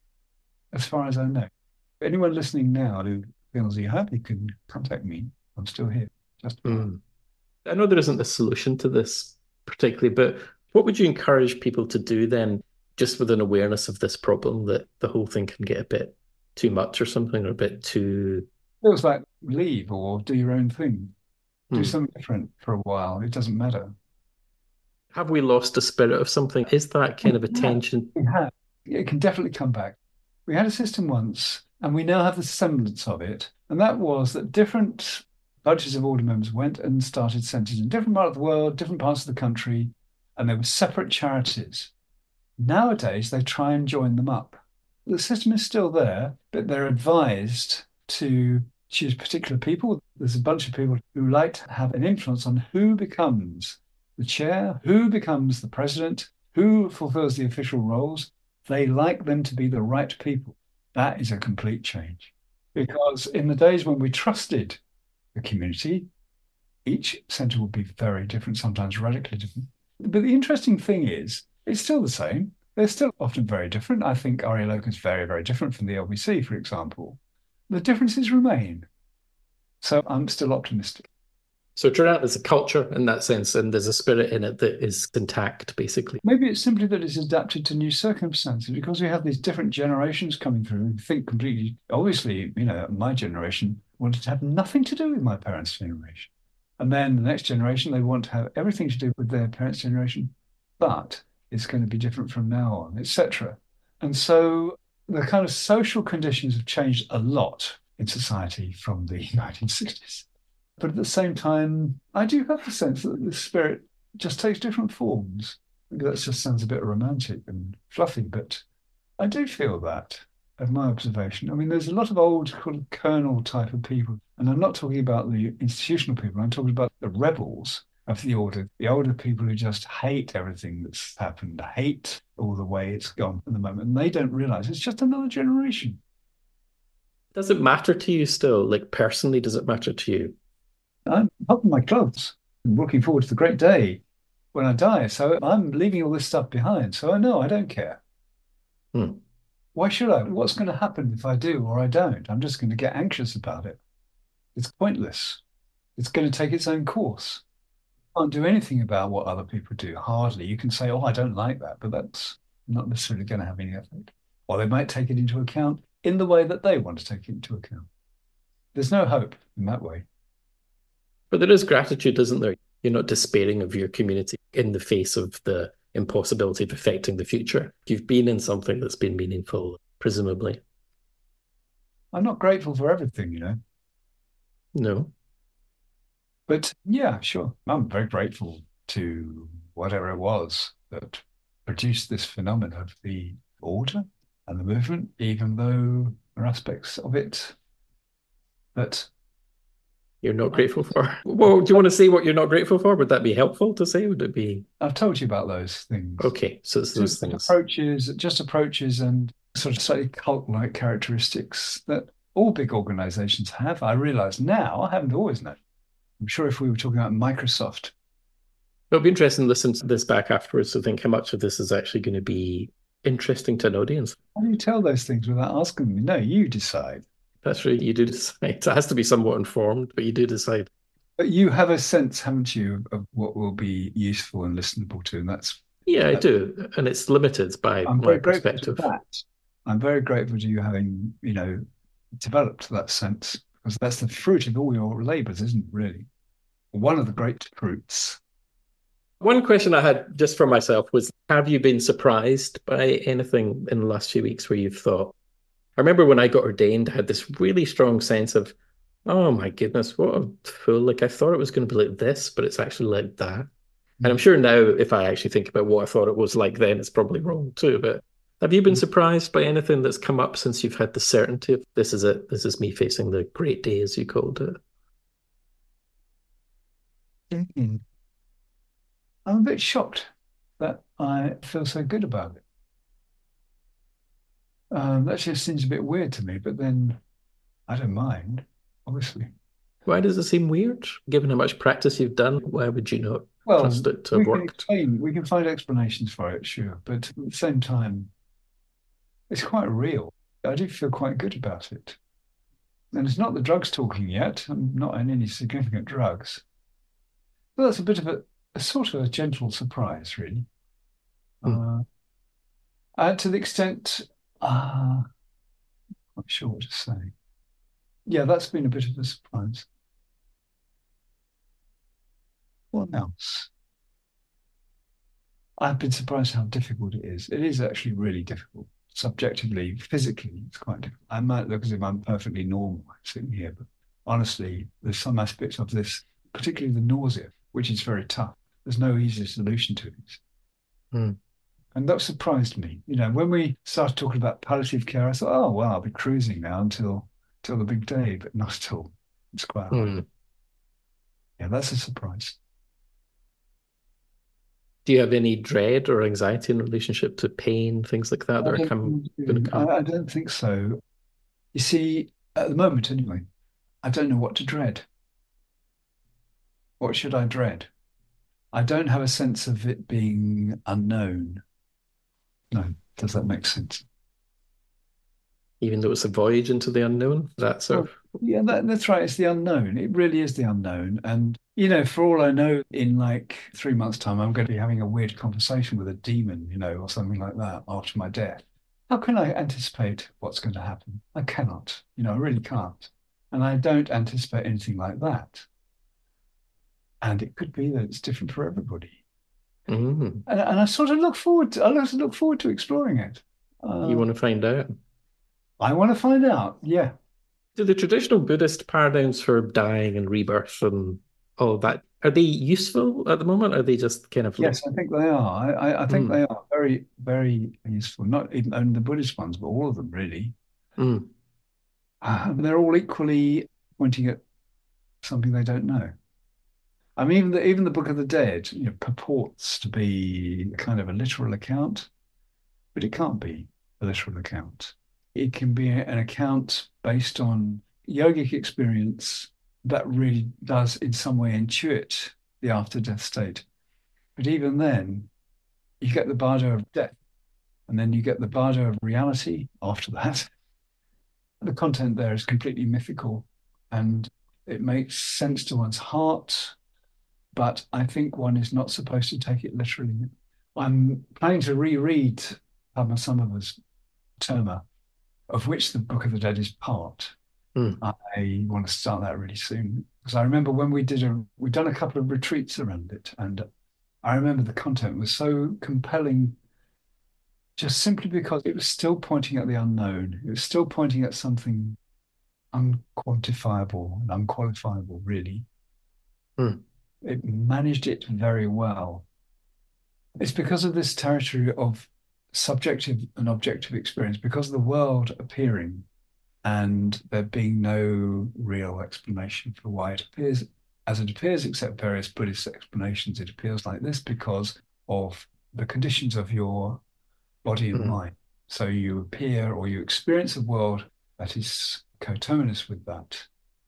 as far as I know. Anyone listening now who feels you happy can contact me. I'm still here. Just Hmm. I know there isn't a solution to this particularly, but what would you encourage people to do then, just with an awareness of this problem that the whole thing can get a bit too much or something, or a bit too. feels like leave or do your own thing. Do Hmm. something different for a while. It doesn't matter. Have we lost the spirit of something? Is that We kind of a have. tension? We have. It can definitely come back. We had a system once, and we now have the semblance of it. And that was that different bunches of order members went and started centers in different parts of the world, different parts of the country, and they were separate charities. Nowadays, they try and join them up. The system is still there, but they're advised to choose particular people. There's a bunch of people who like to have an influence on who becomes the chair, who becomes the president, who fulfills the official roles. They like them to be the right people. That is a complete change. Because in the days when we trusted the community, each center would be very different, sometimes radically different. But the interesting thing is, it's still the same. They're still often very different. I think Ari Loka is very, very different from the L B C, for example. The differences remain. So I'm still optimistic. So Trinidad is a culture in that sense, and there's a spirit in it that is intact, basically. Maybe it's simply that it's adapted to new circumstances because we have these different generations coming through who think completely. Obviously, you know, my generation wanted to have nothing to do with my parents' generation. And then the next generation, they want to have everything to do with their parents' generation, but it's going to be different from now on, et cetera. And so the kind of social conditions have changed a lot in society from the nineteen sixties. But at the same time, I do have the sense that the spirit just takes different forms. Maybe that just sounds a bit romantic and fluffy, but I do feel that of my observation. I mean, there's a lot of old kind of kernel type of people, and I'm not talking about the institutional people. I'm talking about the rebels of the order, the older people who just hate everything that's happened, hate all the way it's gone at the moment, and they don't realize it's just another generation. Does it matter to you still? Like personally, does it matter to you? I'm up in my clothes. I'm looking forward to the great day when I die. So I'm leaving all this stuff behind. So I know I don't care. Hmm. Why should I? What's going to happen if I do or I don't? I'm just going to get anxious about it. It's pointless. It's going to take its own course. Can't do anything about what other people do. Hardly. You can say, oh, I don't like that, but that's not necessarily going to have any effect. Or they might take it into account in the way that they want to take it into account. There's no hope in that way. But there is gratitude, isn't there? You're not despairing of your community in the face of the impossibility of affecting the future. You've been in something that's been meaningful, presumably. I'm not grateful for everything, you know. No. But yeah, sure. I'm very grateful to whatever it was that produced this phenomenon of the order and the movement, even though there are aspects of it that You're not grateful for. Well, do you want to say what you're not grateful for? Would that be helpful to say? Would it be I've told you about those things. okay? So it's those Just things. approaches, just approaches and sort of slightly cult-like characteristics that all big organizations have. I realize now, I haven't always known. I'm sure if we were talking about Microsoft, It'll be interesting to listen to this back afterwards to think how much of this is actually going to be interesting to an audience. how do you tell those things without asking me? No, you decide. That's right. You do decide. It has to be somewhat informed, but you do decide. But you have a sense, haven't you, of what will be useful and listenable to, and that's Yeah, I that. do. And it's limited by I'm my very grateful to perspective. that. I'm very grateful to you having, you know, developed that sense because that's the fruit of all your labors, isn't it, really? One of the great fruits. One question I had just for myself was, have you been surprised by anything in the last few weeks where you've thought, I remember when I got ordained, I had this really strong sense of, oh my goodness, what a fool. Like I thought it was going to be like this, but it's actually like that. And I'm sure now, if I actually think about what I thought it was like then, it's probably wrong too. But have you been surprised by anything that's come up since you've had the certainty of this is it, this is me facing the great day, as you called it? Mhm. I'm a bit shocked that I feel so good about it. Um, that just seems a bit weird to me, but then I don't mind, obviously. Why does it seem weird? Given how much practice you've done, why would you not Well, trust it to have we can worked? explain, we can find explanations for it, sure, but at the same time, it's quite real. I do feel quite good about it. And it's not the drugs talking yet. I'm not on any significant drugs. Well, that's a bit of a, a sort of a gentle surprise, really. Hmm. Uh, uh, to the extent, uh, I'm not sure what to say. Yeah, that's been a bit of a surprise. What else? I've been surprised how difficult it is. It is actually really difficult. Subjectively, physically, it's quite difficult. I might look as if I'm perfectly normal sitting here, but honestly, there's some aspects of this, particularly the nausea, which is very tough. There's no easy solution to it. Hmm. And that surprised me. You know, when we started talking about palliative care, I thought, oh, well, I'll be cruising now until, until the big day, but not at all. It's quite hard. Hmm. Yeah, that's a surprise. Do you have any dread or anxiety in relationship to pain, things like that I that are come going to don't, I, come? I don't think so. You see, at the moment anyway, I don't know what to dread. What should I dread? I don't have a sense of it being unknown. No, does that make sense? Even though it's a voyage into the unknown, that sort Well, of. yeah, that, that's right. It's the unknown. It really is the unknown. And, you know, for all I know, in like three months' time, I'm going to be having a weird conversation with a demon, you know, or something like that after my death. How can I anticipate what's going to happen? I cannot. You know, I really can't. And I don't anticipate anything like that. And it could be that it's different for everybody. Mm. And, and I sort of look forward to, I look forward to exploring it. You Uh, want to find out? I want to find out. Yeah. Do the traditional Buddhist paradigms for dying and rebirth and all of that, are they useful at the moment? Or are they just kind of like, Yes, I think they are. I, I, I think mm, they are very, very useful. Not even only the Buddhist ones, but all of them really. mm, Um, they're all equally pointing at something they don't know. I mean, even the even the Book of the Dead, you know, purports to be kind of a literal account, but it can't be a literal account. It can be an account based on yogic experience that really does in some way intuit the after death state. But even then, you get the bardo of death, and then you get the bardo of reality after that. The content there is completely mythical and it makes sense to one's heart, but I think one is not supposed to take it literally. I'm planning to reread Padmasambhava's Terma, of which the Book of the Dead is part. mm. I want to start that really soon because I remember when we did a we've done a couple of retreats around it, and I remember the content was so compelling just simply because it was still pointing at the unknown. It was still pointing at something unquantifiable and unqualifiable, really. Mm. It managed it very well. It's because of this territory of subjective and objective experience, because of the world appearing and there being no real explanation for why it appears as it appears, except various Buddhist explanations. It appears like this because of the conditions of your body and Mm. mind. So you appear or you experience a world that is coterminous with that.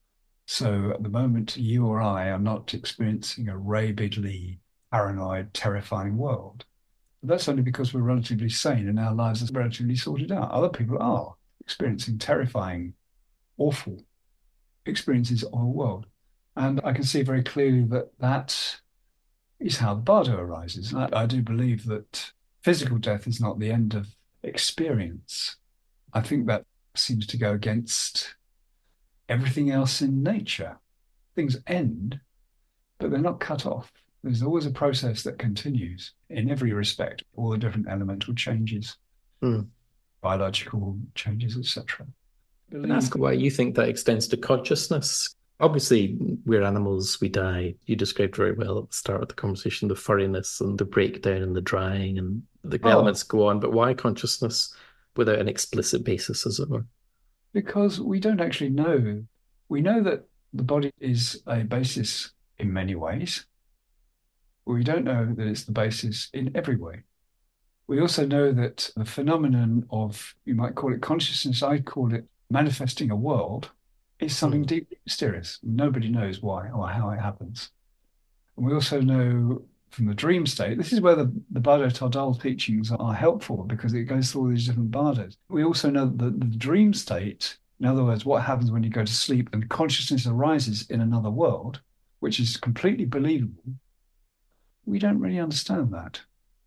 So at the moment, you or I are not experiencing a rabidly paranoid, terrifying world. But that's only because we're relatively sane and our lives are relatively sorted out. Other people are experiencing terrifying, awful experiences of a world. And I can see very clearly that that is how the bardo arises. I, I do believe that physical death is not the end of experience. I think that seems to go against everything else in nature. Things end, but they're not cut off. There's always a process that continues in every respect, all the different elemental changes, Mm. biological changes, et cetera. Can I Believe ask why you think that extends to consciousness? Obviously, we're animals, we die. You described very well at the start of the conversation the furriness and the breakdown and the drying and the oh, elements go on, but why consciousness without an explicit basis, as it were? because we don't actually know. We know that the body is a basis in many ways. We don't know that it's the basis in every way. We also know that the phenomenon of, you might call it consciousness, I call it manifesting a world, is something Hmm. deeply mysterious. Nobody knows why or how it happens. And we also know from the dream state, this is where the, the Bardo Tardal teachings are helpful because it goes through all these different bardos. We also know that the, the dream state, in other words, what happens when you go to sleep and consciousness arises in another world, which is completely believable, we don't really understand that.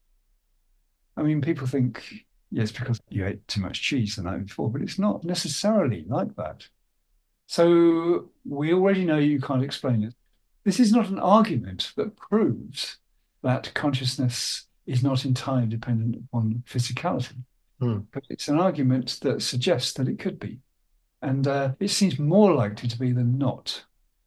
I mean, people think, yes, because you ate too much cheese the night before, but it's not necessarily like that. So we already know you can't explain it. This is not an argument that proves that consciousness is not entirely dependent upon physicality, Hmm. but it's an argument that suggests that it could be. And uh, it seems more likely to be than not.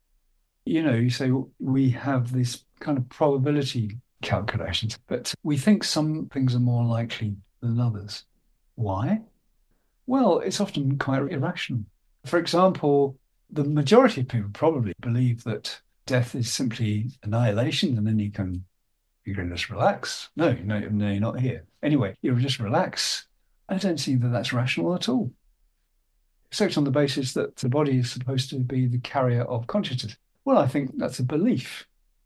You know, you say we have this kind of probability calculations, but we think some things are more likely than others. Why? Well, it's often quite irrational. For example, the majority of people probably believe that death is simply annihilation, and then you can you can just relax. No, no, no, you're not here. Anyway, you just relax. I don't see that that's rational at all, except on the basis that the body is supposed to be the carrier of consciousness. Well, I think that's a belief.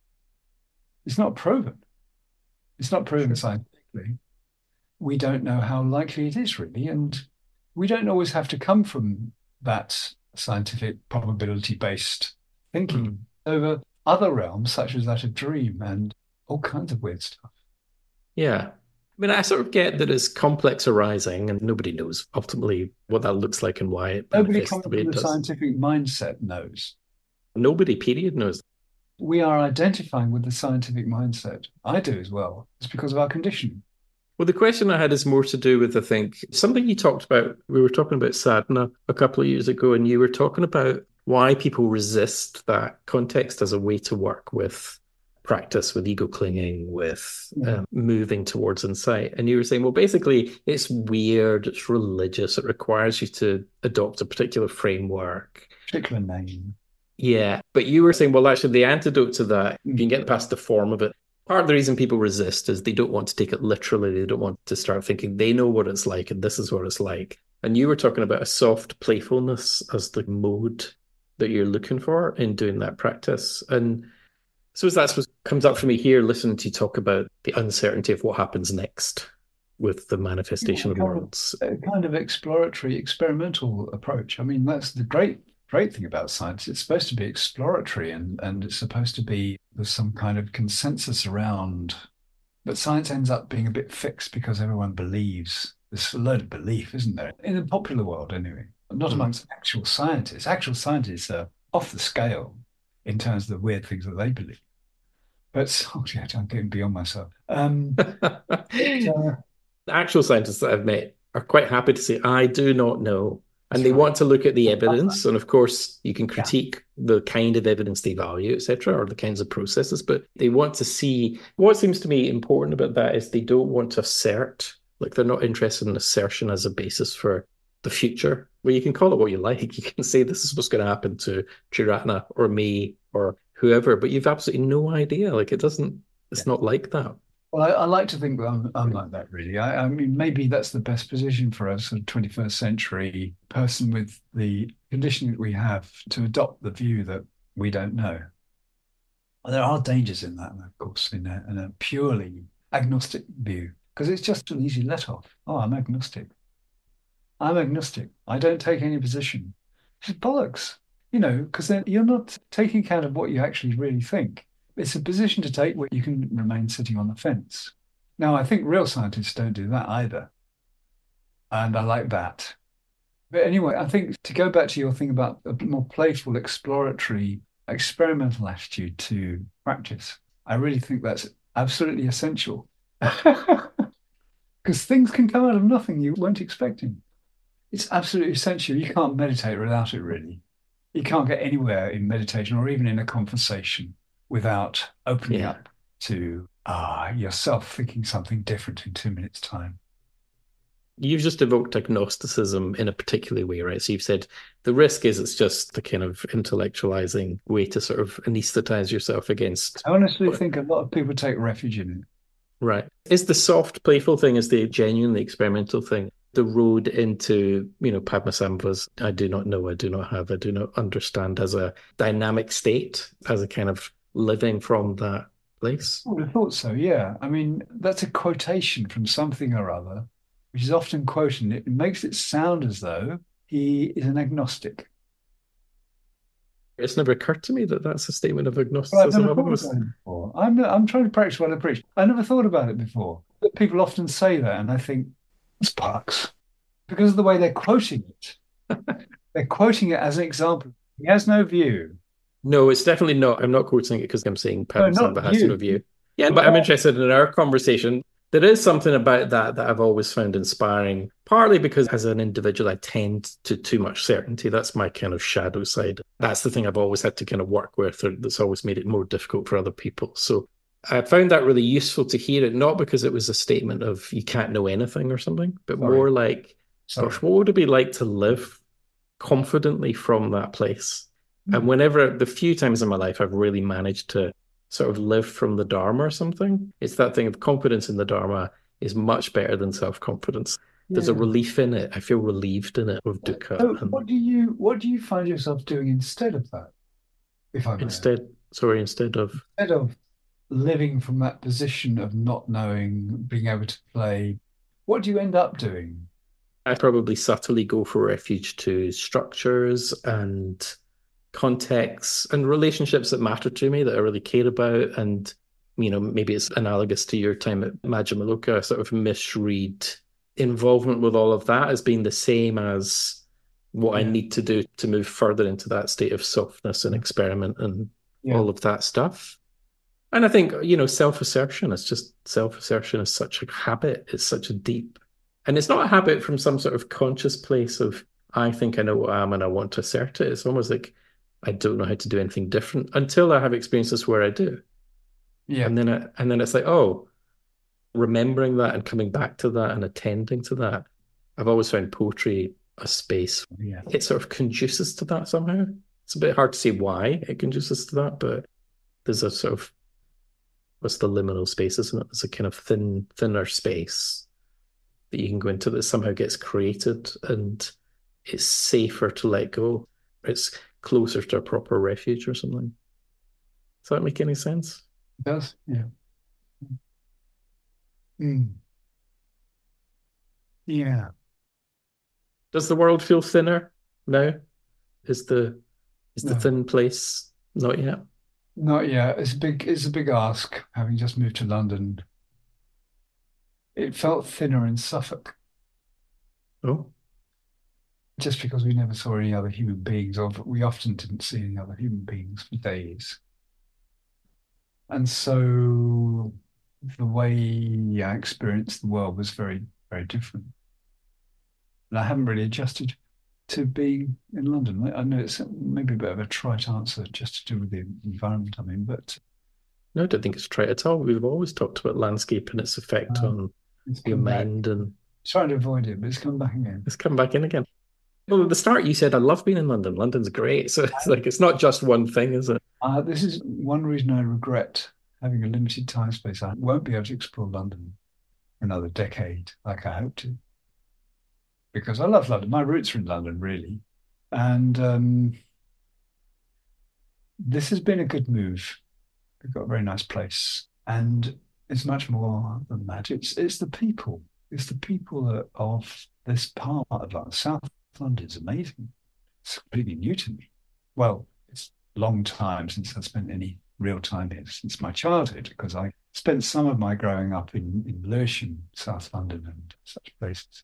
It's not proven. It's not proven Sure. scientifically. We don't know how likely it is really, and we don't always have to come from that scientific probability-based thinking Hmm. over other realms, such as that of dream and all kinds of weird stuff. Yeah. I mean, I sort of get that it's complex arising and nobody knows ultimately what that looks like and why it Nobody manifests the coming way from it the does. scientific mindset knows. Nobody, period, knows. We are identifying with the scientific mindset. I do as well. It's because of our conditioning. Well, the question I had is more to do with, I think, something you talked about. We were talking about sadhana a couple of years ago, and you were talking about why people resist that context as a way to work with practice, with ego clinging, with Yeah. um, moving towards insight. And you were saying, well, basically, it's weird, it's religious, it requires you to adopt a particular framework. Particular name. Yeah, but you were saying, well, actually, the antidote to that, if you Mm. can get past the form of it, part of the reason people resist is they don't want to take it literally. They don't want to start thinking they know what it's like and this is what it's like. And you were talking about a soft playfulness as the mode that you're looking for in doing that practice. And so that's what comes up for me here, listening to you talk about the uncertainty of what happens next with the Yeah, manifestation a of kind of worlds. a kind of exploratory, experimental approach. I mean, that's the great great thing about science. It's supposed to be exploratory and and it's supposed to be there's some kind of consensus around. But science ends up being a bit fixed because everyone believes. There's a load of belief, isn't there? In the popular world, anyway. Not Hmm. amongst actual scientists. Actual scientists are off the scale in terms of the weird things that they believe. But oh, yeah, I'm getting beyond myself. Um, but uh, Actual scientists that I've met are quite happy to say, I do not know. And that's they right. want to look at the I love that. evidence. And of course, you can Yeah. critique the kind of evidence they value, et cetera, or the kinds of processes, but they want to see what seems to me important about that is they don't want to assert, like they're not interested in assertion as a basis for the future. Well, you can call it what you like. You can say this is what's going to happen to Chiratna or me or whoever, but you've absolutely no idea. Like it doesn't, Yeah. it's not like that. Well, I, I like to think that I'm, I'm like that, really. I, I mean, maybe that's the best position for us, a twenty-first century person with the conditioning that we have to adopt the view that we don't know. There are dangers in that, of course, in a, in a purely agnostic view, because it's just an easy let off. Oh, I'm agnostic. I'm agnostic. I don't take any position. It's bollocks, you know, because then you're not taking account of what you actually really think. It's a position to take where you can remain sitting on the fence. Now, I think real scientists don't do that either. And I like that. But anyway, I think to go back to your thing about a more playful, exploratory, experimental attitude to practice, I really think that's absolutely essential. Because things can come out of nothing you weren't expecting. It's absolutely essential. You can't meditate without it, really. You can't get anywhere in meditation or even in a conversation without opening Yeah. up to ah yourself thinking something different in two minutes' time. You've just evoked agnosticism in a particular way, right? So you've said the risk is it's just the kind of intellectualizing way to sort of anesthetize yourself against I honestly what. think a lot of people take refuge in it. Right. Is the soft, playful thing is the genuinely experimental thing? The road into, you know, Padmasambhava's I do not know, I do not have, I do not understand as a dynamic state, as a kind of living from that place. I would have thought so, yeah. I mean, that's a quotation from something or other, which is often quoted. It makes it sound as though he is an agnostic. It's never occurred to me that that's a statement of But I've agnosticism. never I've thought always, about it before. I'm I'm trying to practice what I preach. I never thought about it before. But people often say that, and I think, it's bollocks. Because of the way they're quoting it. They're quoting it as an example. He has no view. no, it's definitely not. I'm not quoting it because I'm saying No, not Padmasambhava has no you. view. Yeah, but I'm Well, interested in our conversation. There is something about that that I've always found inspiring, partly because as an individual, I tend to too much certainty. That's my kind of shadow side. That's the thing I've always had to kind of work with, or that's always made it more difficult for other people. So I found that really useful to hear it, not because it was a statement of you can't know anything or something, but sorry, more like, sorry. gosh, what would it be like to live confidently from that place? And Hmm. whenever the few times in my life I've really managed to sort of live from the Dharma or something, it's that thing of confidence in the Dharma is much better than self-confidence. There's a Yeah. relief in it. I feel relieved in it with dukkha. So And what do you what do you find yourself doing instead of that, if I may ask? instead, sorry, instead of, Instead of living from that position of not knowing, being able to play, what do you end up doing? I probably subtly go for refuge to structures and contexts and relationships that matter to me that I really care about. And, you know, maybe it's analogous to your time at Majamaloka, sort of misread involvement with all of that as being the same as what I Yeah. need to do to move further into that state of softness and experiment and Yeah. all of that stuff. And I think, you know, self assertion is just self assertion is such a habit. It's such a deep, and it's not a habit from some sort of conscious place of, I think I know what I am and I want to assert it. It's almost like I don't know how to do anything different until I have experiences where I do. Yeah. And then, I, and then it's like, oh, remembering that and coming back to that and attending to that. I've always found poetry a space. Yeah. It sort of conduces to that somehow. It's a bit hard to say why it conduces to that, but there's a sort of what's the liminal space, isn't it? There's a kind of thin, thinner space that you can go into that somehow gets created and it's safer to let go. It's closer to a proper refuge or something. Does that make any sense? It does. Yeah. Mm. Yeah. Does the world feel thinner now? Is the is the No, thin place not yet? not yet. It's a big, it's a big ask, having just moved to London. It felt thinner in Suffolk Oh, just because we never saw any other human beings, or we often didn't see any other human beings for days. And so the way I experienced the world was very, very different. And I haven't really adjusted to being in London. I know it's maybe a bit of a trite answer just to do with the environment I'm in, but no, I don't think it's trite at all. We've always talked about landscape and its effect uh, on it's your come back. mind, and Trying to avoid it, but it's come back again. it's come back in again. Well, at the start, you said, I love being in London. London's great. So it's like, it's not just one thing, is it? Uh, this is one reason I regret having a limited time space. I won't be able to explore London for another decade like I hope to, because I love London. My roots are in London, really. And um, this has been a good move. We've got a very nice place. And it's much more than that. It's it's the people. It's the people that, of this part of London. South London is amazing. It's completely new to me. Well, it's a long time since I spent any real time here, since my childhood, because I spent some of my growing up in, in Lewisham, South London, and such places.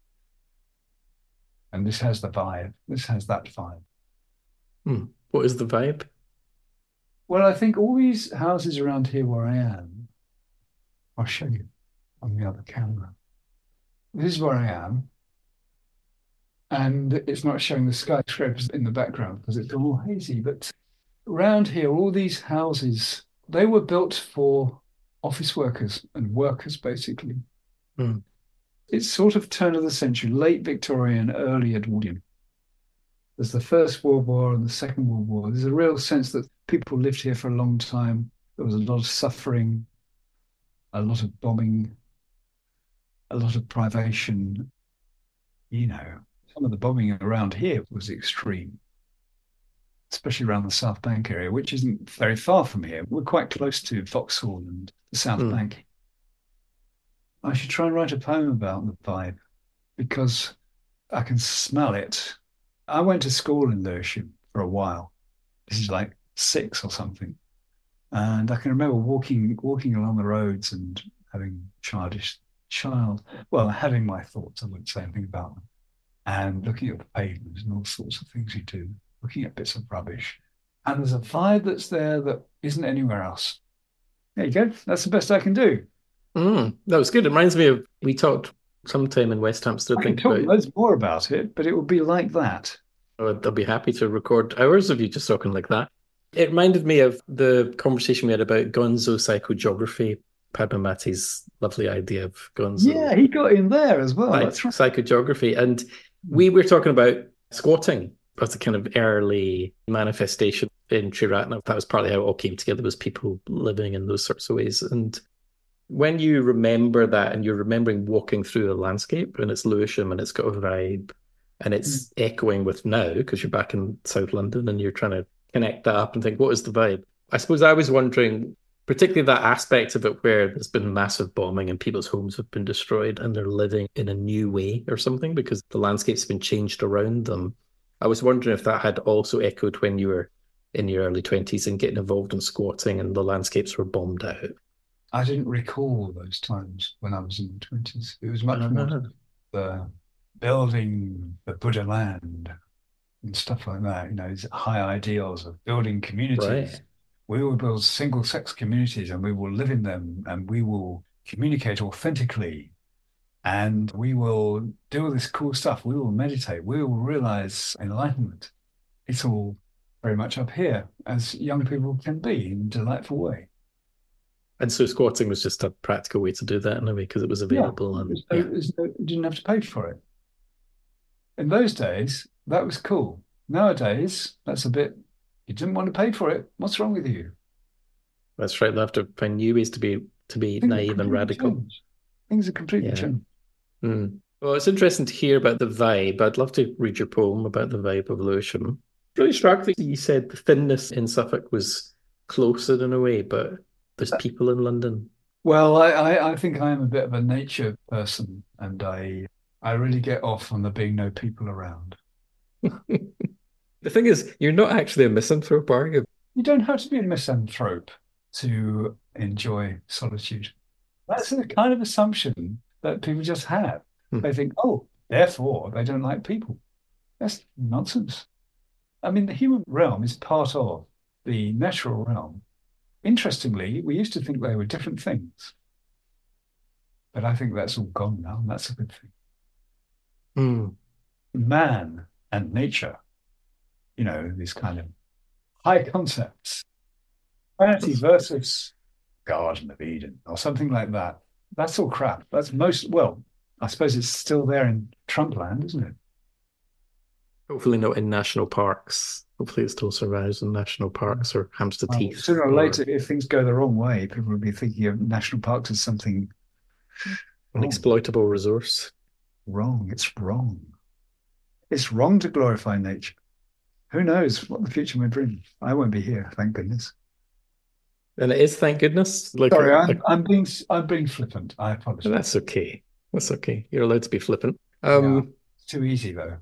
And this has the vibe. This has that vibe. Hmm. What is the vibe? Well, I think all these houses around here where I am, I'll show you on the other camera. This is where I am. And it's not showing the skyscrapers in the background because it's all hazy. But around here, all these houses, they were built for office workers and workers, basically. Hmm. It's sort of turn of the century, late Victorian, early Edwardian. There's the First World War and the Second World War. There's a real sense that people lived here for a long time. There was a lot of suffering, a lot of bombing, a lot of privation. You know, some of the bombing around here was extreme, especially around the South Bank area, which isn't very far from here. We're quite close to Vauxhall and the South Mm. Bank. I should try and write a poem about the vibe because I can smell it. I went to school in Lewisham for a while. This is like six or something. And I can remember walking walking along the roads and having childish child, well, having my thoughts, I wouldn't say anything about them, and looking at the pavements and all sorts of things you do, looking at bits of rubbish. And there's a vibe that's there that isn't anywhere else. There you go. That's the best I can do. Mm. That was good. It reminds me of we talked sometime in West Hampstead, I I can think, talk about. loads more about it, but it would be like that. Oh, I'll be happy to record hours of you just talking like that. It reminded me of the conversation we had about gonzo psychogeography, Padmamati's lovely idea of gonzo Yeah, he got in there as well. psych- That's right. psychogeography. And we were talking about squatting as a kind of early manifestation in Triratna. That was partly how it all came together, was people living in those sorts of ways. And when you remember that and you're remembering walking through a landscape and it's Lewisham and it's got a vibe and it's echoing with now because you're back in South London and you're trying to connect that up and think, what is the vibe? I suppose I was wondering, particularly that aspect of it where there's been massive bombing and people's homes have been destroyed and they're living in a new way or something because the landscape's been changed around them. I was wondering if that had also echoed when you were in your early twenties and getting involved in squatting and the landscapes were bombed out. I didn't recall those times when I was in the twenties. It was much more Uh, the building the Buddha land and stuff like that. You know, these high ideals of building communities. right. We will build single sex communities and we will live in them and we will communicate authentically and we will do all this cool stuff. We will meditate. We will realize enlightenment. It's all very much up here, as young people can be in a delightful way. And so squatting was just a practical way to do that in a way because it was Yeah, available and there's no, yeah. there's no, you didn't have to pay for it. In those days, that was cool. Nowadays, that's a bit, you didn't want to pay for it. What's wrong with you? That's right. They'll have to find new ways to be to be Things have naive and completely radical. changed. Things have completely Yeah. changed. Mm. Well, it's interesting to hear about the vibe. I'd love to read your poem about the vibe of Lewisham. Really struck that you said the thinness in Suffolk was closer in a way, but there's people in London. Well, I, I, I think I am a bit of a nature person and I I really get off on there being no people around. The thing is, you're not actually a misanthrope, are you? You don't have to be a misanthrope to enjoy solitude. That's the kind of assumption that people just have. Hmm. They think, oh, therefore they don't like people. That's nonsense. I mean, the human realm is part of the natural realm. Interestingly, we used to think they were different things, but I think that's all gone now, and that's a good thing. Hmm. Man and nature, you know, these kind of high concepts, humanity versus Garden of Eden or something like that. That's all crap. That's most, well, I suppose it's still there in Trumpland, isn't it? Hopefully not in national parks. Hopefully it still survives in national parks or Hampstead Well, Heath sooner or or later, if things go the wrong way, people will be thinking of national parks as something an wrong. exploitable resource. Wrong. It's wrong. It's wrong to glorify nature. Who knows what the future may bring? I won't be here, thank goodness. And it is, thank goodness. Like, Sorry, I'm like I'm being I'm being flippant. I apologize. that's okay. That's okay. You're allowed to be flippant. Yeah, Um, it's too easy though.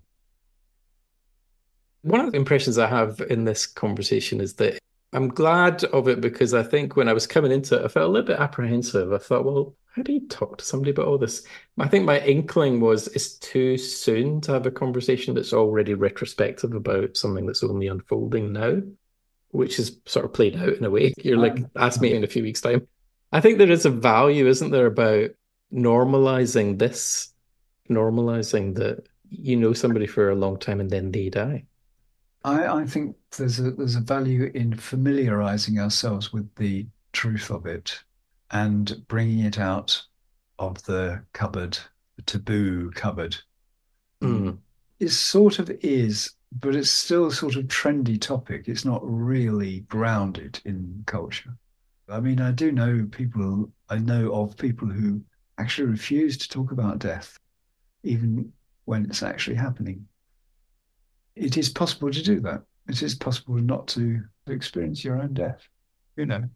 One of the impressions I have in this conversation is that I'm glad of it because I think when I was coming into it, I felt a little bit apprehensive. I thought, well, how do you talk to somebody about all this? I think my inkling was it's too soon to have a conversation that's already retrospective about something that's only unfolding now, which is sort of played out in a way. You're I like, ask me understand. in a few weeks' time. I think there is a value, isn't there, about normalizing this, normalizing that you know somebody for a long time and then they die. I, I think there's a there's a value in familiarizing ourselves with the truth of it and bringing it out of the cupboard, the taboo cupboard. Mm. It sort of is, but it's still a sort of trendy topic. It's not really grounded in culture. I mean, I do know people, I know of people who actually refuse to talk about death, even when it's actually happening. It is possible to do that. It is possible not to experience your own death, you know.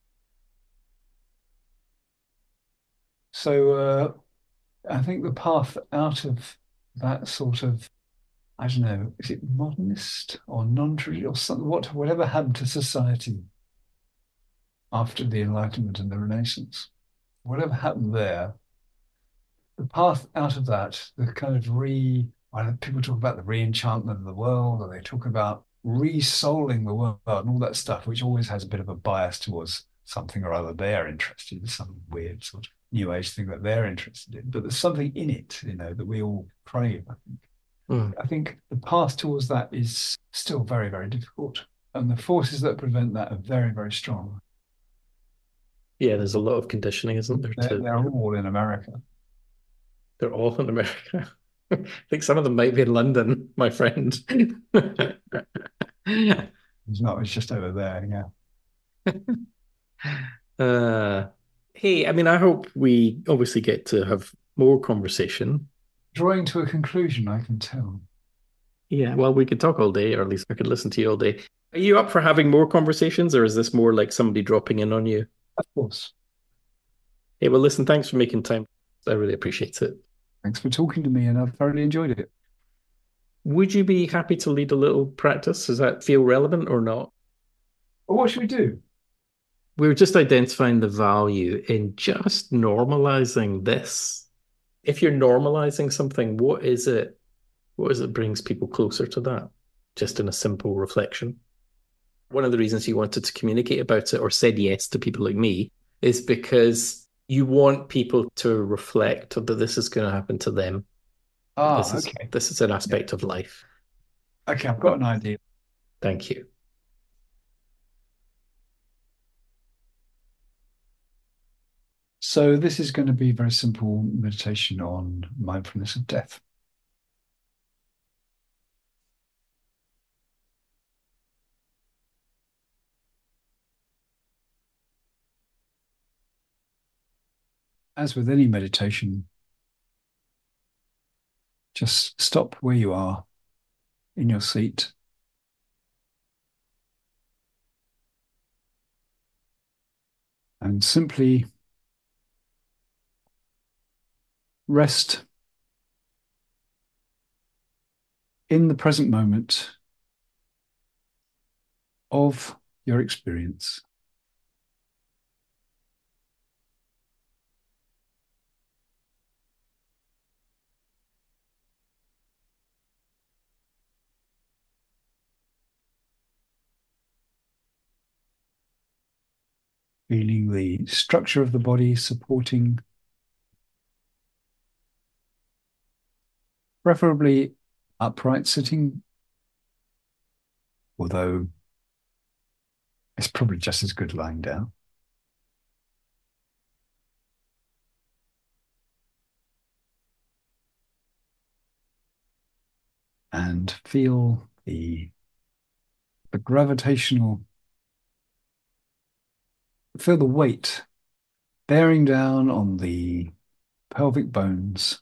So uh, I think the path out of that sort of, I don't know, is it modernist or non-traditional or something, what, whatever happened to society after the Enlightenment and the Renaissance, whatever happened there, the path out of that, the kind of re, well, people talk about the re-enchantment of the world, or they talk about re-souling the world and all that stuff, which always has a bit of a bias towards something or other they're interested in, some weird sort of new age thing that they're interested in. But there's something in it, you know, that we all crave, I think. Mm. I think the path towards that is still very, very difficult. And the forces that prevent that are very, very strong. Yeah, there's a lot of conditioning, isn't there? They're, To they're all in America. they're all in America. I think some of them might be in London, my friend. It's not, it's just over there. Yeah. Uh, hey, I mean, I hope we obviously get to have more conversation. Drawing to a conclusion, I can tell. Yeah, well, we could talk all day, or at least I could listen to you all day. Are you up for having more conversations, or is this more like somebody dropping in on you? Of course. Hey, well, listen, thanks for making time. I really appreciate it. Thanks for talking to me, and I've thoroughly enjoyed it. Would you be happy to lead a little practice? Does that feel relevant or not? Well, what should we do? We were just identifying the value in just normalizing this. If you're normalizing something, what is it? What is it brings people closer to that? Just in a simple reflection. One of the reasons you wanted to communicate about it or said yes to people like me is because you want people to reflect that this is going to happen to them. This Ah, is okay. this is an Yeah. aspect of life. Okay, I've got an idea. Thank you. So this is going to be a very simple meditation on mindfulness of death. As with any meditation, just stop where you are in your seat and simply rest in the present moment of your experience. Feeling the structure of the body supporting, preferably upright sitting, although it's probably just as good lying down. And feel the, the gravitational, feel the weight bearing down on the pelvic bones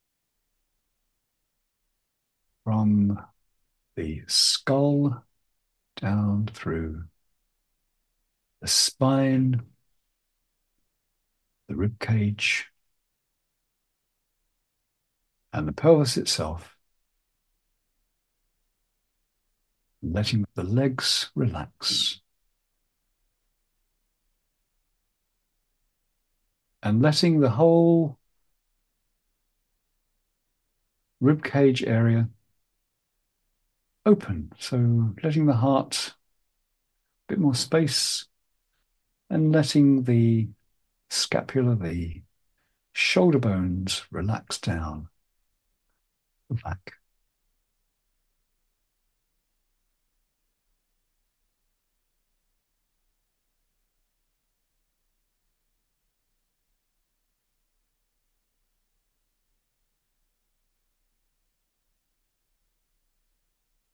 from the skull down through the spine, the rib cage, and the pelvis itself, letting the legs relax and letting the whole rib cage area open. So letting the heart a bit more space and letting the scapula, the shoulder bones relax down the back.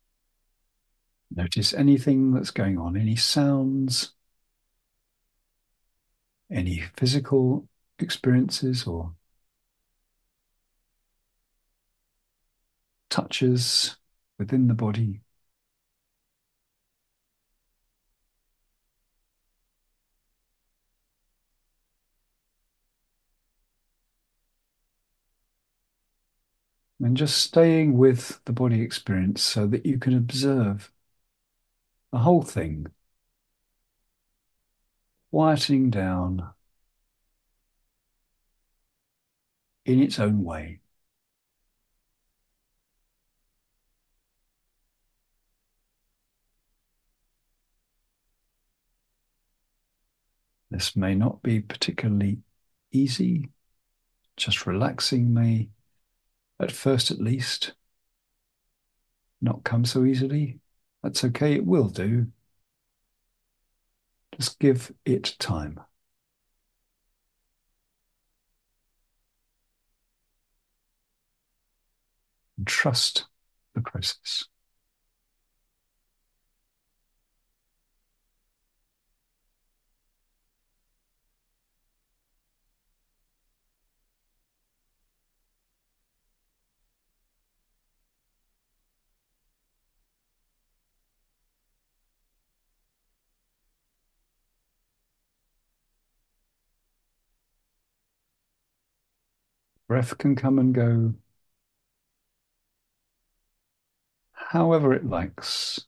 Notice anything that's going on, any sounds, any physical experiences or touches within the body. And just staying with the body experience so that you can observe the whole thing, quietening down in its own way. This may not be particularly easy. Just relaxing may, at first at least, not come so easily. That's okay, it will do. Just give it time. And trust the process. Breath can come and go however it likes.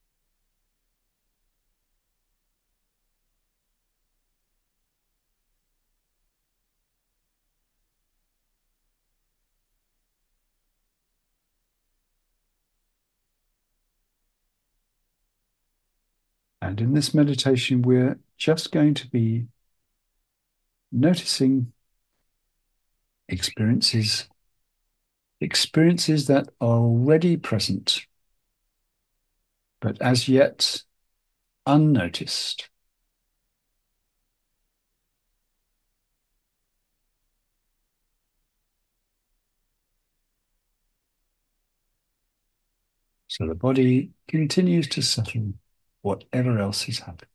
And in this meditation, we're just going to be noticing experiences, experiences that are already present, but as yet unnoticed. So the body continues to settle whatever else is happening.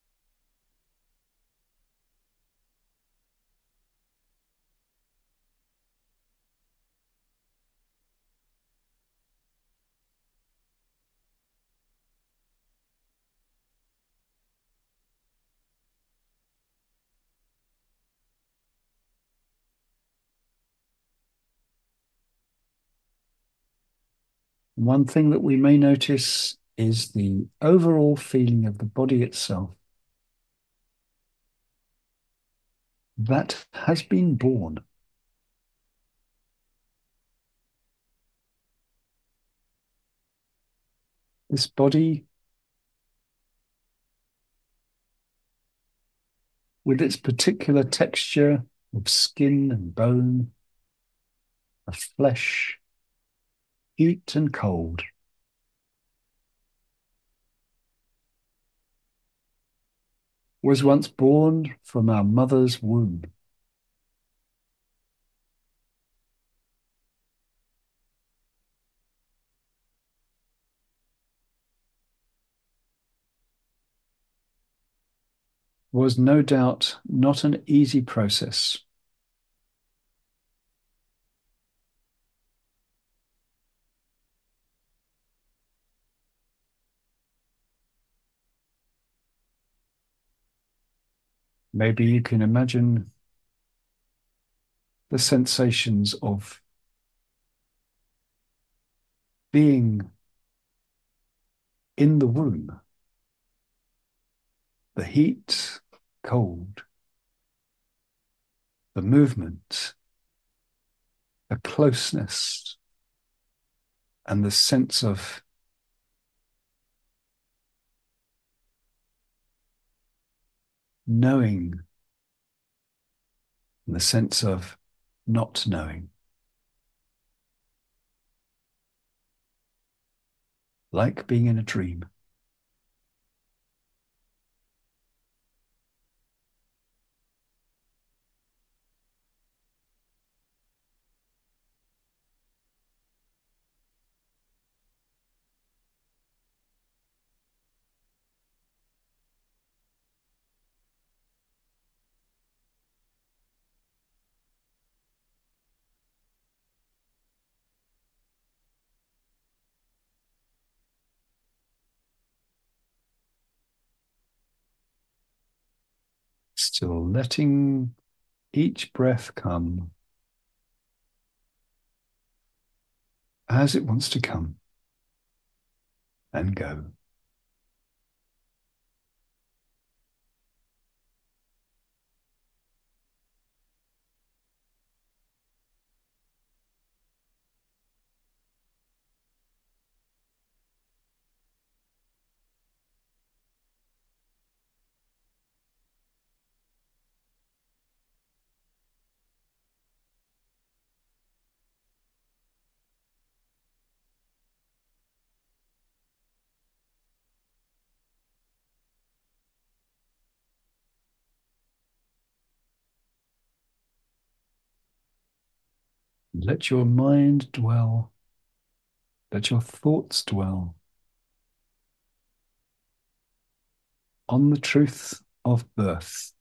One thing that we may notice is the overall feeling of the body itself that has been born. This body, with its particular texture of skin and bone, of flesh, heat and cold, was once born from our mother's womb. Was no doubt not an easy process. Maybe you can imagine the sensations of being in the womb, the heat, cold, the movement, the closeness, and the sense of knowing, and the sense of not knowing. Like being in a dream. Still letting each breath come as it wants to come and go. Let your mind dwell, let your thoughts dwell on the truth of birth,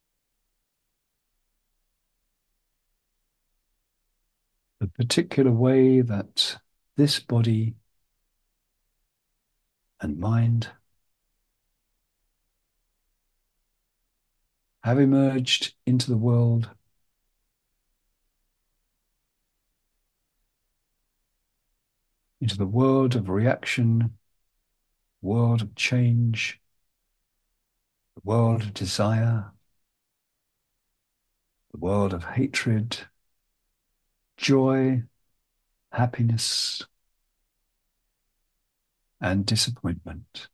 the particular way that this body and mind have emerged into the world, into the world of reaction, world of change, the world of desire, the world of hatred, joy, happiness, and disappointment.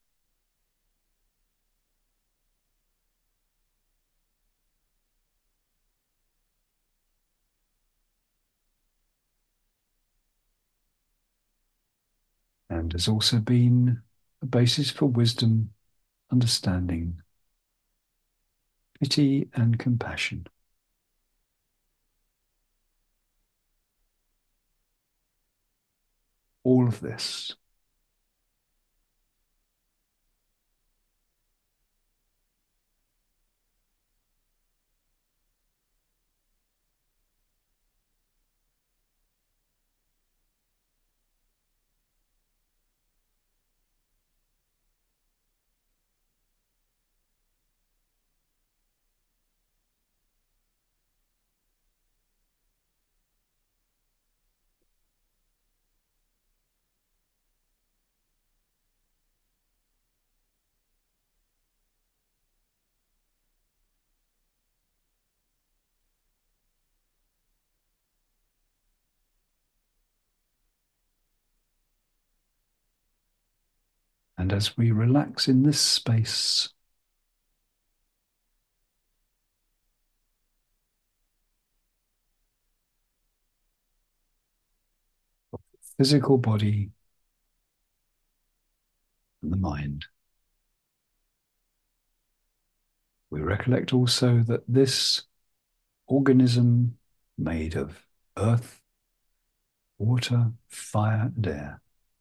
And has also been a basis for wisdom, understanding, pity, and compassion. All of this. And as we relax in this space, physical body and the mind, we recollect also that this organism made of earth, water, fire, and air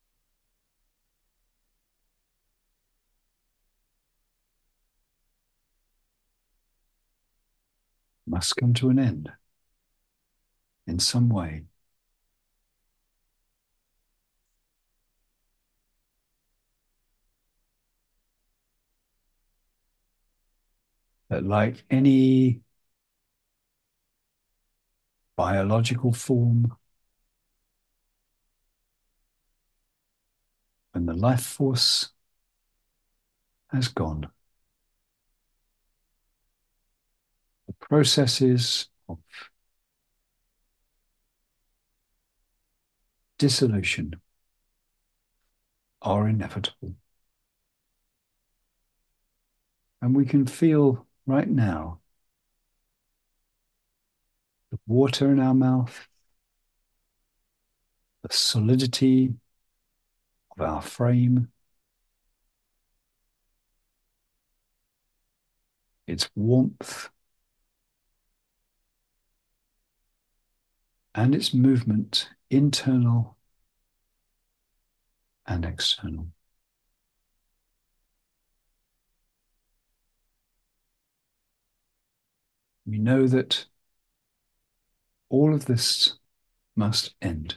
must come to an end in some way. That, like any biological form, when the life force has gone, the processes of dissolution are inevitable. And we can feel right now the water in our mouth, the solidity of our frame, its warmth, and its movement, internal and external. We know that all of this must end.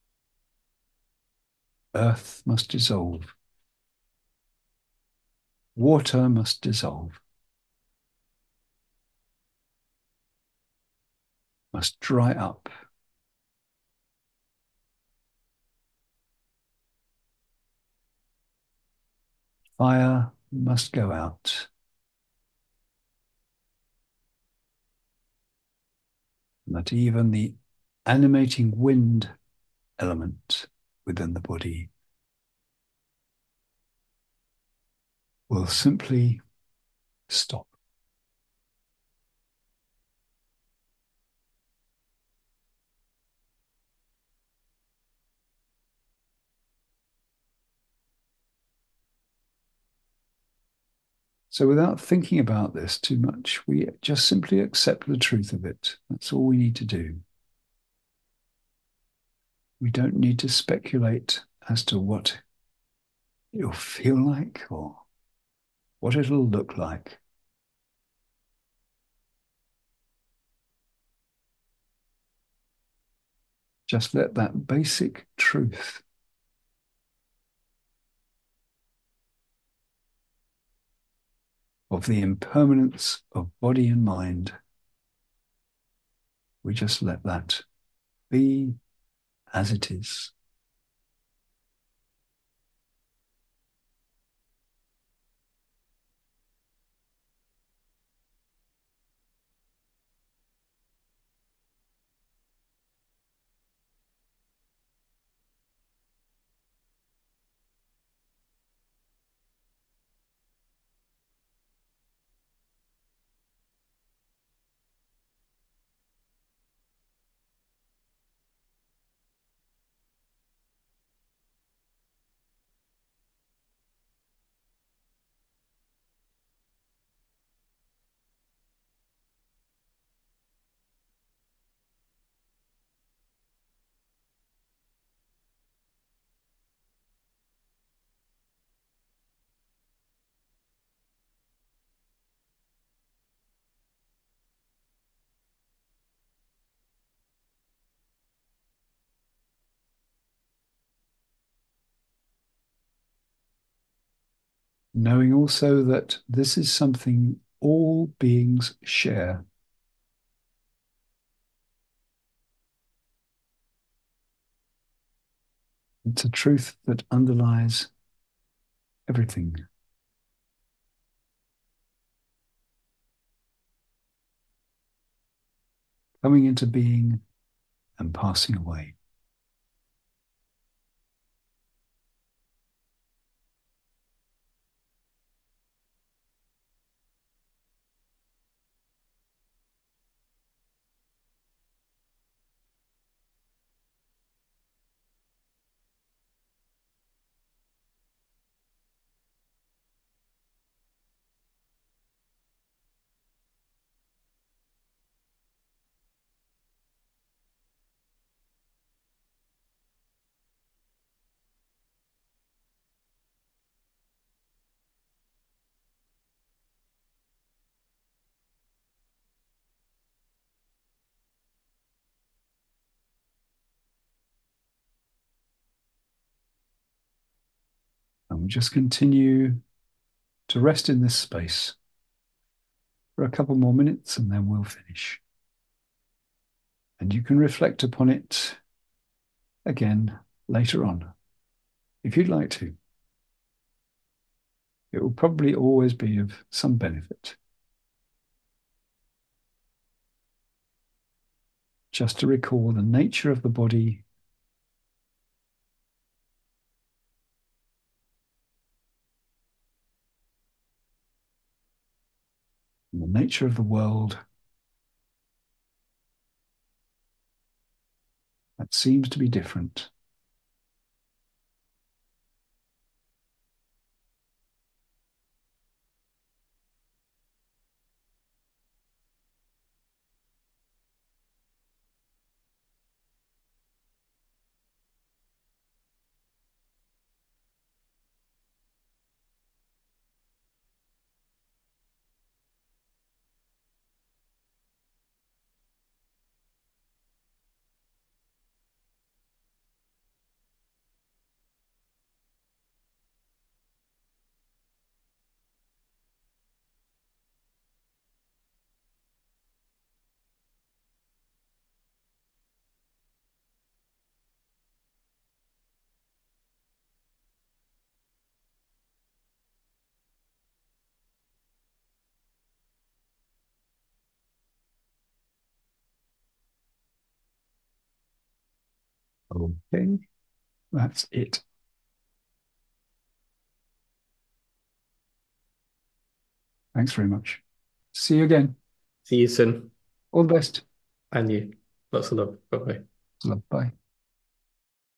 Earth must dissolve. Water must dissolve, must dry up. Fire must go out. And that even the animating wind element within the body will simply stop. So, without thinking about this too much, we just simply accept the truth of it. That's all we need to do. We don't need to speculate as to what it'll feel like or what it'll look like. Just let that basic truth of the impermanence of body and mind, we just let that be as it is. Knowing also that this is something all beings share. It's a truth that underlies everything. Coming into being and passing away. And we just continue to rest in this space for a couple more minutes and then we'll finish. And you can reflect upon it again later on if you'd like to. It will probably always be of some benefit. Just to recall the nature of the body, and the nature of the world that seems to be different. Okay, that's it. Thanks very much. See you again. See you soon. All the best. And you. Lots of love. Bye bye. Love. Bye.